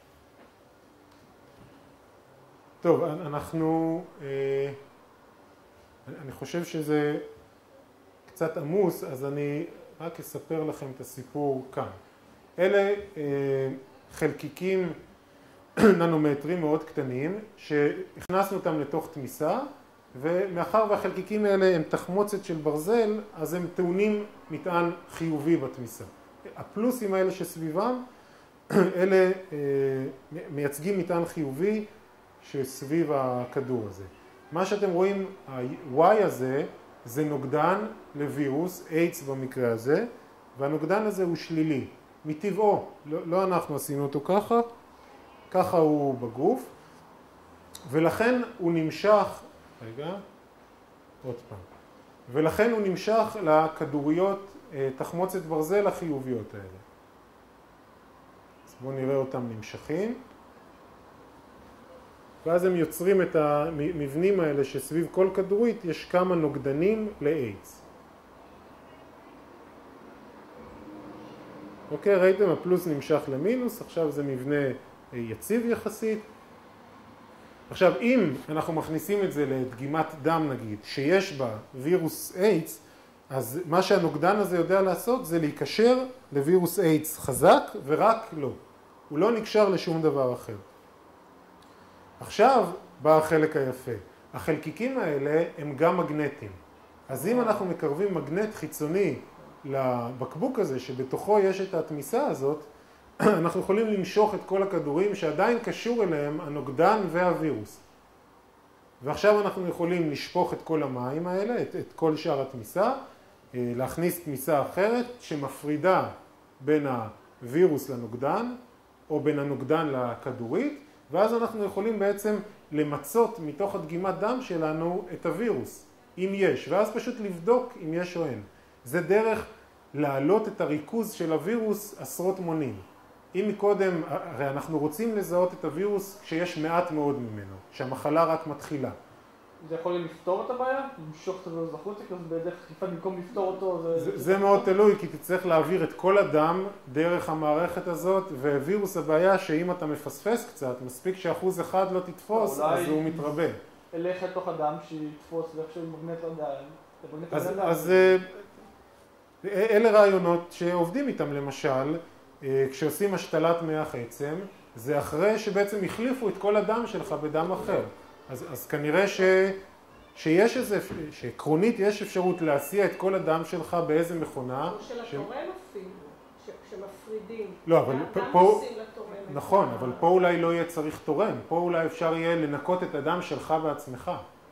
טוב, אנחנו, אני חושב שזה קצת עמוס, אז אני רק אספר לכם את הסיפור כאן. אלה חלקיקים ננומטרים מאוד קטנים, שהכנסנו אותם לתוך תמיסה, ומאחר והחלקיקים האלה הם תחמוצת של ברזל, אז הם טעונים מטען חיובי בתמיסה. הפלוסים האלה שסביבם, אלה מייצגים מטען חיובי שסביב הכדור הזה. מה שאתם רואים, ה-Y הזה, זה נוגדן לווירוס, איידס במקרה הזה, והנוגדן הזה הוא שלילי, מטבעו, לא, לא אנחנו עשינו אותו ככה, ככה הוא בגוף, ולכן הוא נמשך, רגע, עוד פעם, ולכן הוא נמשך לכדוריות תחמוצת ברזל החיוביות האלה. אז בואו נראה אותם נמשכים. ואז הם יוצרים את המבנים האלה שסביב כל כדורית יש כמה נוגדנים לאיידס. אוקיי, ראיתם? הפלוס נמשך למינוס, עכשיו זה מבנה יציב יחסית. עכשיו, אם אנחנו מכניסים את זה לדגימת דם נגיד, שיש בה וירוס איידס, אז מה שהנוגדן הזה יודע לעשות זה להיקשר לווירוס איידס חזק ורק לא. הוא לא נקשר לשום דבר אחר. עכשיו בא החלק היפה. החלקיקים האלה הם גם מגנטיים. אז אם אנחנו מקרבים מגנט חיצוני לבקבוק הזה שבתוכו יש את התמיסה הזאת, אנחנו יכולים למשוך את כל הכדורים שעדיין קשור אליהם הנוגדן והווירוס. ועכשיו אנחנו יכולים לשפוך את כל המים האלה, את, את כל שאר התמיסה, להכניס תמיסה אחרת שמפרידה בין הווירוס לנוגדן, או בין הנוגדן לכדורית, ואז אנחנו יכולים בעצם למצות מתוך הדגימת דם שלנו את הווירוס, אם יש, ואז פשוט לבדוק אם יש או אין. זה דרך להעלות את הריכוז של הווירוס עשרות מונים. אם מקודם, הרי אנחנו רוצים לזהות את הווירוס כשיש מעט מאוד ממנו, שהמחלה רק מתחילה. זה יכול לפתור את הבעיה? למשוך את הווירוס החוצה, כי זה בדרך כלל במקום לפתור אותו זה... זה, זה מאוד תלוי, כי תצטרך להעביר את כל הדם דרך המערכת הזאת, ווירוס הבעיה שאם אתה מפספס קצת, מספיק שאחוז אחד לא תתפוס, אז הוא מתרבה. אליך לתוך הדם שיתפוס ואיכשהו מגנט לדעת. אז, אז אלה רעיונות שעובדים איתם, למשל, כשעושים השתלת מח עצם, זה אחרי שבעצם החליפו את כל הדם שלך בדם אחר. אז, אז כנראה ש, שיש איזה, שעקרונית יש אפשרות להסיע את כל הדם שלך באיזה מכונה. או של התורם אפילו, שמפרידים. לא, אבל פה, פה נכון, אבל פה אולי לא יהיה צריך תורם, פה אולי אפשר יהיה לנקות את הדם שלך בעצמך.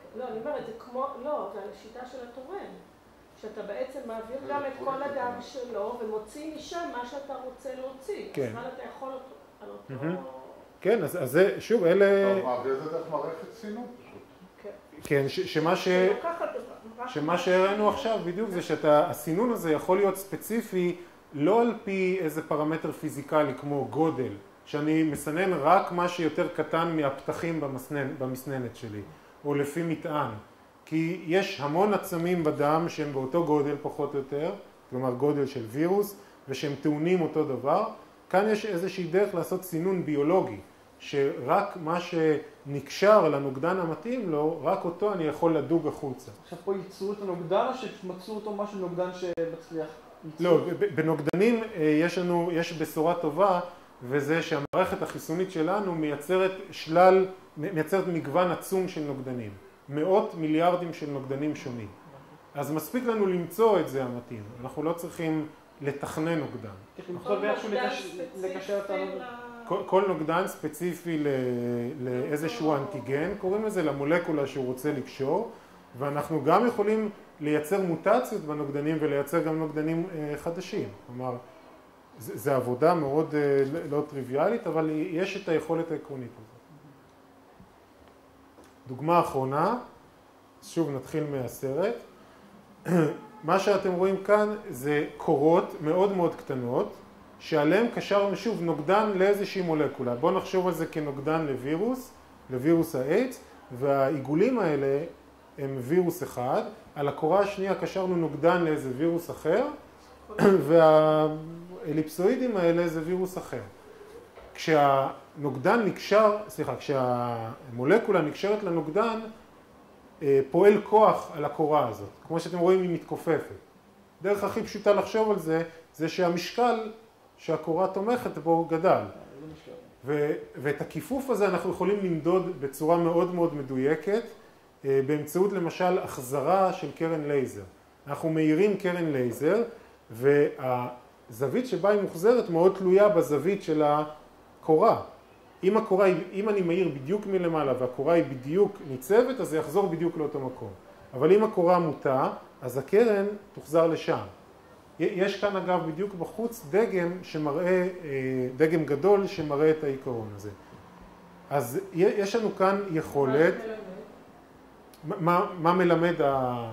לא, אני אומרת, זה כמו, לא, זה השיטה של התורם. שאתה בעצם מעביר גם את כל הדם שלו ומוציא משם מה שאתה רוצה להוציא. כן. אז אתה יכול על אותו... כן, אז זה, שוב, אלה... אתה מעביר את זה דרך מערכת סינון פשוט. כן, שמה ש... שמה שהראינו עכשיו בדיוק זה שהסינון הזה יכול להיות ספציפי לא על פי איזה פרמטר פיזיקלי כמו גודל, שאני מסנן רק מה שיותר קטן מהפתחים במסננת שלי, או לפי מטען. כי יש המון עצמים בדם שהם באותו גודל פחות או יותר, כלומר גודל של וירוס, ושהם טעונים אותו דבר. כאן יש איזושהי דרך לעשות סינון ביולוגי, שרק מה שנקשר לנוגדן המתאים לו, רק אותו אני יכול לדוג החוצה. עכשיו פה ייצרו את הנוגדן או שמצאו אותו משהו נוגדן שמצליח ייצור? לא, בנוגדנים יש לנו, יש בשורה טובה, וזה שהמערכת החיסונית שלנו מייצרת שלל, מייצרת מגוון עצום של נוגדנים. מאות מיליארדים של נוגדנים שונים. אז מספיק לנו למצוא את זה המתאים. אנחנו לא צריכים לתכנן נוגדן. כל נוגדן ספציפי כל נוגדן ספציפי לאיזשהו אנטיגן, קוראים לזה למולקולה שהוא רוצה לקשור, ואנחנו גם יכולים לייצר מוטציות בנוגדנים ולייצר גם נוגדנים חדשים. כלומר, זו עבודה מאוד לא טריוויאלית, אבל יש את היכולת העקרונית הזאת. דוגמה אחרונה, שוב נתחיל מהסרט. מה שאתם רואים כאן זה קורות מאוד מאוד קטנות, שעליהם קשרנו שוב נוגדן לאיזושהי מולקולה. בואו נחשוב על זה כנוגדן לווירוס, לווירוס האיידס, והעיגולים האלה הם וירוס אחד, על הקורה השנייה קשרנו נוגדן לאיזה וירוס אחר, והאליפסואידים האלה זה וירוס אחר. כשהנוגדן נקשר, סליחה, כשהמולקולה נקשרת לנוגדן, פועל כוח על הקורה הזאת. כמו שאתם רואים היא מתכופפת. דרך הכי פשוטה לחשוב על זה, זה שהמשקל שהקורה תומכת בו גדל. ו- ואת הכיפוף הזה אנחנו יכולים למדוד בצורה מאוד מאוד מדויקת, באמצעות למשל החזרה של קרן לייזר. אנחנו מאירים קרן לייזר, והזווית שבה היא מוחזרת מאוד תלויה בזווית של הקורה. אם הקורה, אם אני מאיר בדיוק מלמעלה והקורה היא בדיוק ניצבת, אז זה יחזור בדיוק לאותו מקום. אבל אם הקורה מוטה, אז הקרן תוחזר לשם. יש כאן אגב בדיוק בחוץ דגם שמראה, דגם גדול שמראה את העיקרון הזה. אז יש לנו כאן יכולת... מה, מה מלמד ה...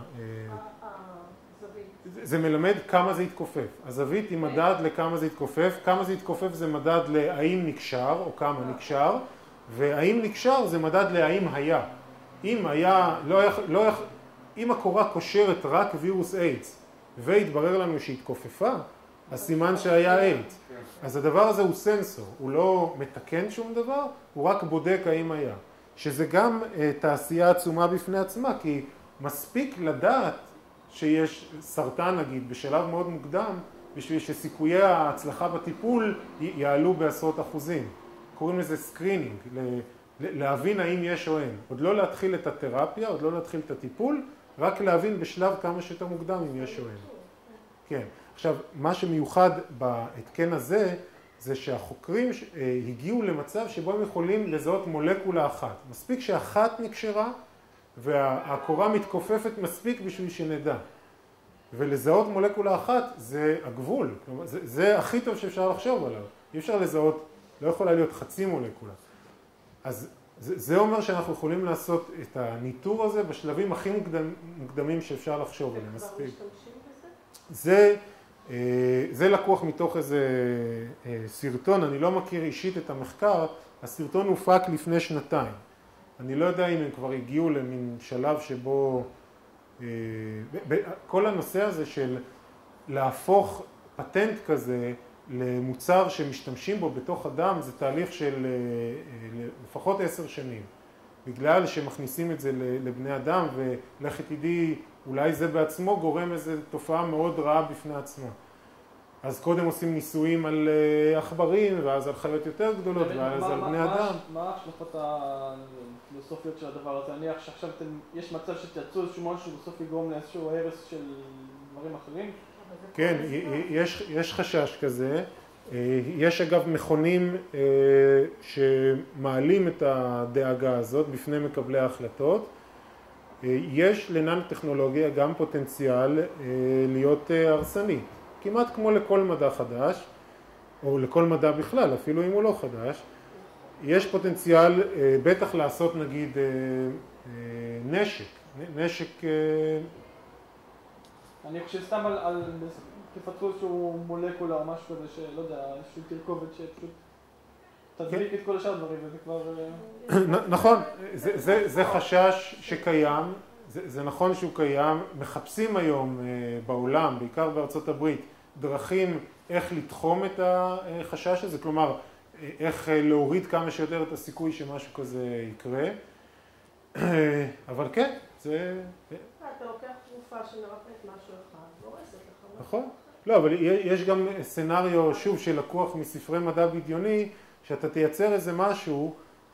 זה מלמד כמה זה יתכופף. הזווית היא מדד לכמה זה יתכופף. כמה זה יתכופף זה מדד להאם נקשר או כמה נקשר, והאם נקשר זה מדד להאם היה. אם היה, לא, לא, אם הקורה קושרת רק וירוס איידס והתברר לנו שהיא התכופפה, אז סימן שהיה איידס. אז הדבר הזה הוא סנסור, הוא לא מתקן שום דבר, הוא רק בודק האם היה. שזה גם תעשייה עצומה בפני עצמה, כי מספיק לדעת שיש סרטן נגיד בשלב מאוד מוקדם, בשביל שסיכויי ההצלחה בטיפול יעלו בעשרות אחוזים. קוראים לזה סקרינינג, להבין האם יש או אין. עוד לא להתחיל את התרפיה, עוד לא להתחיל את הטיפול, רק להבין בשלב כמה שיותר מוקדם אם יש או אין. כן. עכשיו, מה שמיוחד בהתקן הזה, זה שהחוקרים הגיעו למצב שבו הם יכולים לזהות מולקולה אחת. מספיק שאחת נקשרה, והקורה מתכופפת מספיק בשביל שנדע. ולזהות מולקולה אחת זה הגבול. כלומר, זה, זה הכי טוב שאפשר לחשוב עליו. אי אפשר לזהות, לא יכולה להיות חצי מולקולה. אז זה, זה אומר שאנחנו יכולים לעשות את הניטור הזה בשלבים הכי מוקדמ, מוקדמים שאפשר לחשוב עליהם. מספיק. זה, זה לקוח מתוך איזה סרטון, אני לא מכיר אישית את המחקר, הסרטון הופק לפני שנתיים. אני לא יודע אם הם כבר הגיעו למין שלב שבו, כל הנושא הזה של להפוך פטנט כזה למוצר שמשתמשים בו בתוך אדם, זה תהליך של לפחות עשר שנים. בגלל שמכניסים את זה לבני אדם, ולכת תדעי, אולי זה בעצמו גורם איזו תופעה מאוד רעה בפני עצמה. אז קודם עושים ניסויים על עכברים, ואז על חיות יותר גדולות, ואז על בני אדם. מה ההשלכות הפילוסופיות של הדבר הזה? אני חושב שעכשיו יש מצב שתייצרו איזשהו משהו שבסוף יגרום לאיזשהו הרס של דברים אחרים? כן, יש חשש כזה. יש אגב מכונים שמעלים את הדאגה הזאת בפני מקבלי ההחלטות. יש לננו-טכנולוגיה גם פוטנציאל להיות הרסני, כמעט כמו לכל מדע חדש, או לכל מדע בכלל, אפילו אם הוא לא חדש. יש פוטנציאל בטח לעשות נגיד נשק, נשק... אני חושב סתם על, על תפתחו איזשהו מולקולה או משהו כזה שלא יודע, איזשהו תרכובת שפשוט תדליק את כל השאר דברים וזה כבר... נכון, זה, זה, זה חשש שקיים, זה, זה נכון שהוא קיים, מחפשים היום בעולם, בעיקר בארצות הברית, דרכים איך לתחום את החשש הזה, כלומר איך להוריד כמה שיותר את הסיכוי שמשהו כזה יקרה, אבל כן, זה... אתה לוקח תרופה שמרפאת משהו אחד, הורסת לך. נכון. לא, אבל יש גם סצנריו, שוב, שלקוח מספרי מדע בדיוני, שאתה תייצר איזה משהו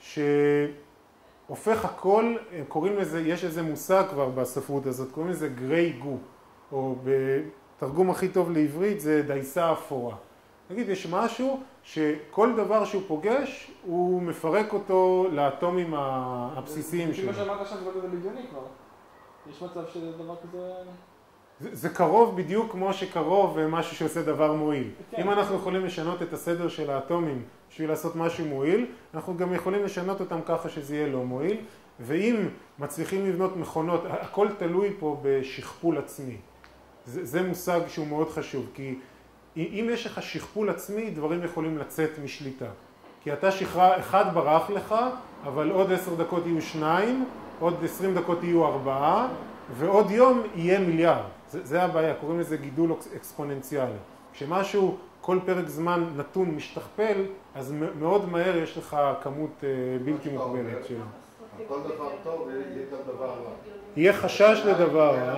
שהופך הכל, קוראים לזה, יש איזה מושג כבר בספרות הזאת, קוראים לזה גריי גו, או בתרגום הכי טוב לעברית זה דייסה אפורה. נגיד, יש משהו שכל דבר שהוא פוגש, הוא מפרק אותו לאטומים הבסיסיים שלו. כמו שאמרת עכשיו, זה לא כזה בדיוני כבר. יש מצב שדבר כזה... זה, זה קרוב בדיוק כמו שקרוב משהו שעושה דבר מועיל. כן. אם אנחנו יכולים לשנות את הסדר של האטומים בשביל לעשות משהו מועיל, אנחנו גם יכולים לשנות אותם ככה שזה יהיה לא מועיל, ואם מצליחים לבנות מכונות, הכל תלוי פה בשכפול עצמי. זה, זה מושג שהוא מאוד חשוב, כי אם יש לך שכפול עצמי, דברים יכולים לצאת משליטה. כי אתה שכרה, אחד ברח לך, אבל עוד עשר דקות יהיו שניים, עוד עשרים דקות יהיו ארבעה, ועוד יום יהיה מיליארד. זה, זה הבעיה, קוראים לזה גידול אקספוננציאלי. כשמשהו כל פרק זמן נתון משתכפל, אז מאוד מהר יש לך כמות בלתי מוגבלת שלו. כל דבר טוב יהיה גם דבר רע. יהיה חשש לדבר רע.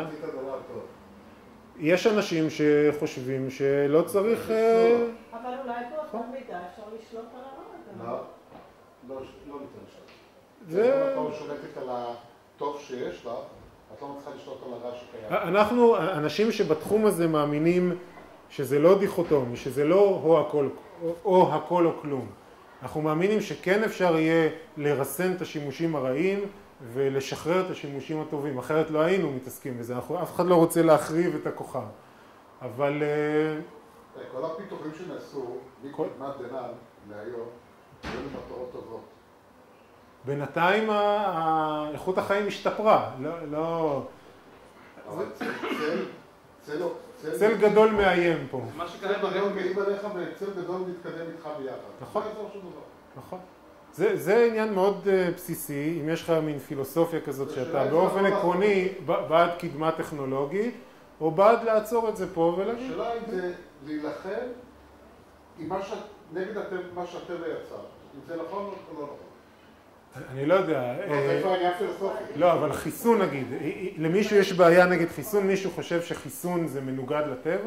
יש אנשים שחושבים שלא צריך... אבל אולי באותה מידה אפשר לשלוט על הרע. לא, לא ניתן לשלוט. זה... אם אתה שולטת על הטוב שיש לה, את לא מצליחה לשלוט על הרע שקיים. אנחנו, אנשים שבתחום הזה מאמינים שזה לא דיכוטומי, שזה לא או הכל או, הכל או כלום. אנחנו מאמינים שכן אפשר יהיה לרסן את השימושים הרעים ולשחרר את השימושים הטובים, אחרת לא היינו מתעסקים בזה, אנחנו, אף אחד לא רוצה להחריב את הכוכב. אבל... כל הפיתוחים שנעשו, מקדמת דנא להיום, היו למטרות טובות. בינתיים איכות החיים השתפרה, לא... לא... אבל צל, צל, צל... צל גדול מאיים פה. מה צל גדול מעיב עליך וצל גדול מתקדם איתך ביחד. נכון. זה יעזור שום דבר. נכון. זה, זה עניין מאוד בסיסי, אם יש לך מין פילוסופיה כזאת שאתה באופן עקרוני בעד קדמה טכנולוגית, או בעד לעצור את זה פה ולהגיד. השאלה היא זה להילחם עם מה ש... נגד מה שהטבע יצר. אם זה נכון או לא נכון. אני לא יודע. זה כבר עניין פילוסופי. לא, אבל חיסון נגיד, למישהו יש בעיה נגד חיסון, מישהו חושב שחיסון זה מנוגד לטבע?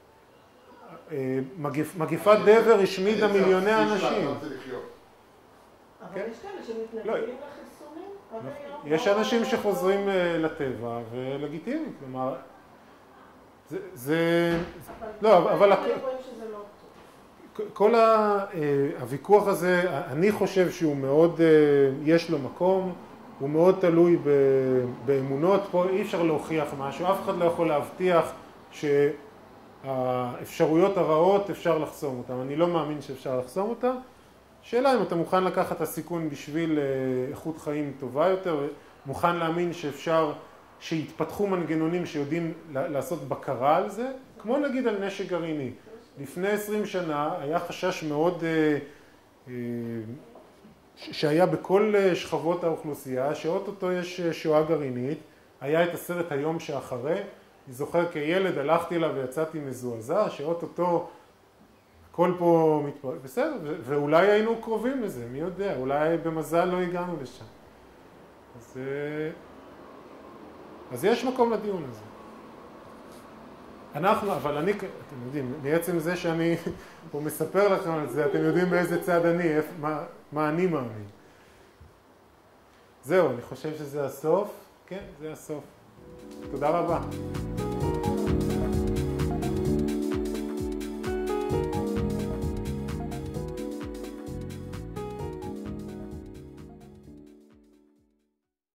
מגפת דבר השמידה מיליוני אנשים. אבל יש כאלה שמתנגדים לחיסונים? יש אנשים שחוזרים לטבע ולגיטימי, כלומר, זה... לא, אבל... כל הוויכוח הזה, אני חושב שהוא מאוד, יש לו מקום, הוא מאוד תלוי באמונות, פה אי אפשר להוכיח משהו, אף אחד לא יכול להבטיח שהאפשרויות הרעות אפשר לחסום אותן, אני לא מאמין שאפשר לחסום אותן. שאלה אם אתה מוכן לקחת את הסיכון בשביל איכות חיים טובה יותר, מוכן להאמין שאפשר, שיתפתחו מנגנונים שיודעים לעשות בקרה על זה, כמו נגיד על נשק גרעיני. לפני עשרים שנה היה חשש מאוד שהיה בכל שכבות האוכלוסייה, שאוטוטו יש שואה גרעינית, היה את הסרט היום שאחרי, אני זוכר כילד הלכתי אליו ויצאתי מזועזע, שאוטוטו הכל פה מתפרק, בסדר, ואולי היינו קרובים לזה, מי יודע, אולי במזל לא הגענו לשם. אז, אז יש מקום לדיון הזה. אנחנו, אבל אני, אתם יודעים, בעצם זה שאני פה מספר לכם על זה, אתם יודעים באיזה צד אני, מה, מה אני מאמין. זהו, אני חושב שזה הסוף. כן, זה הסוף. תודה רבה.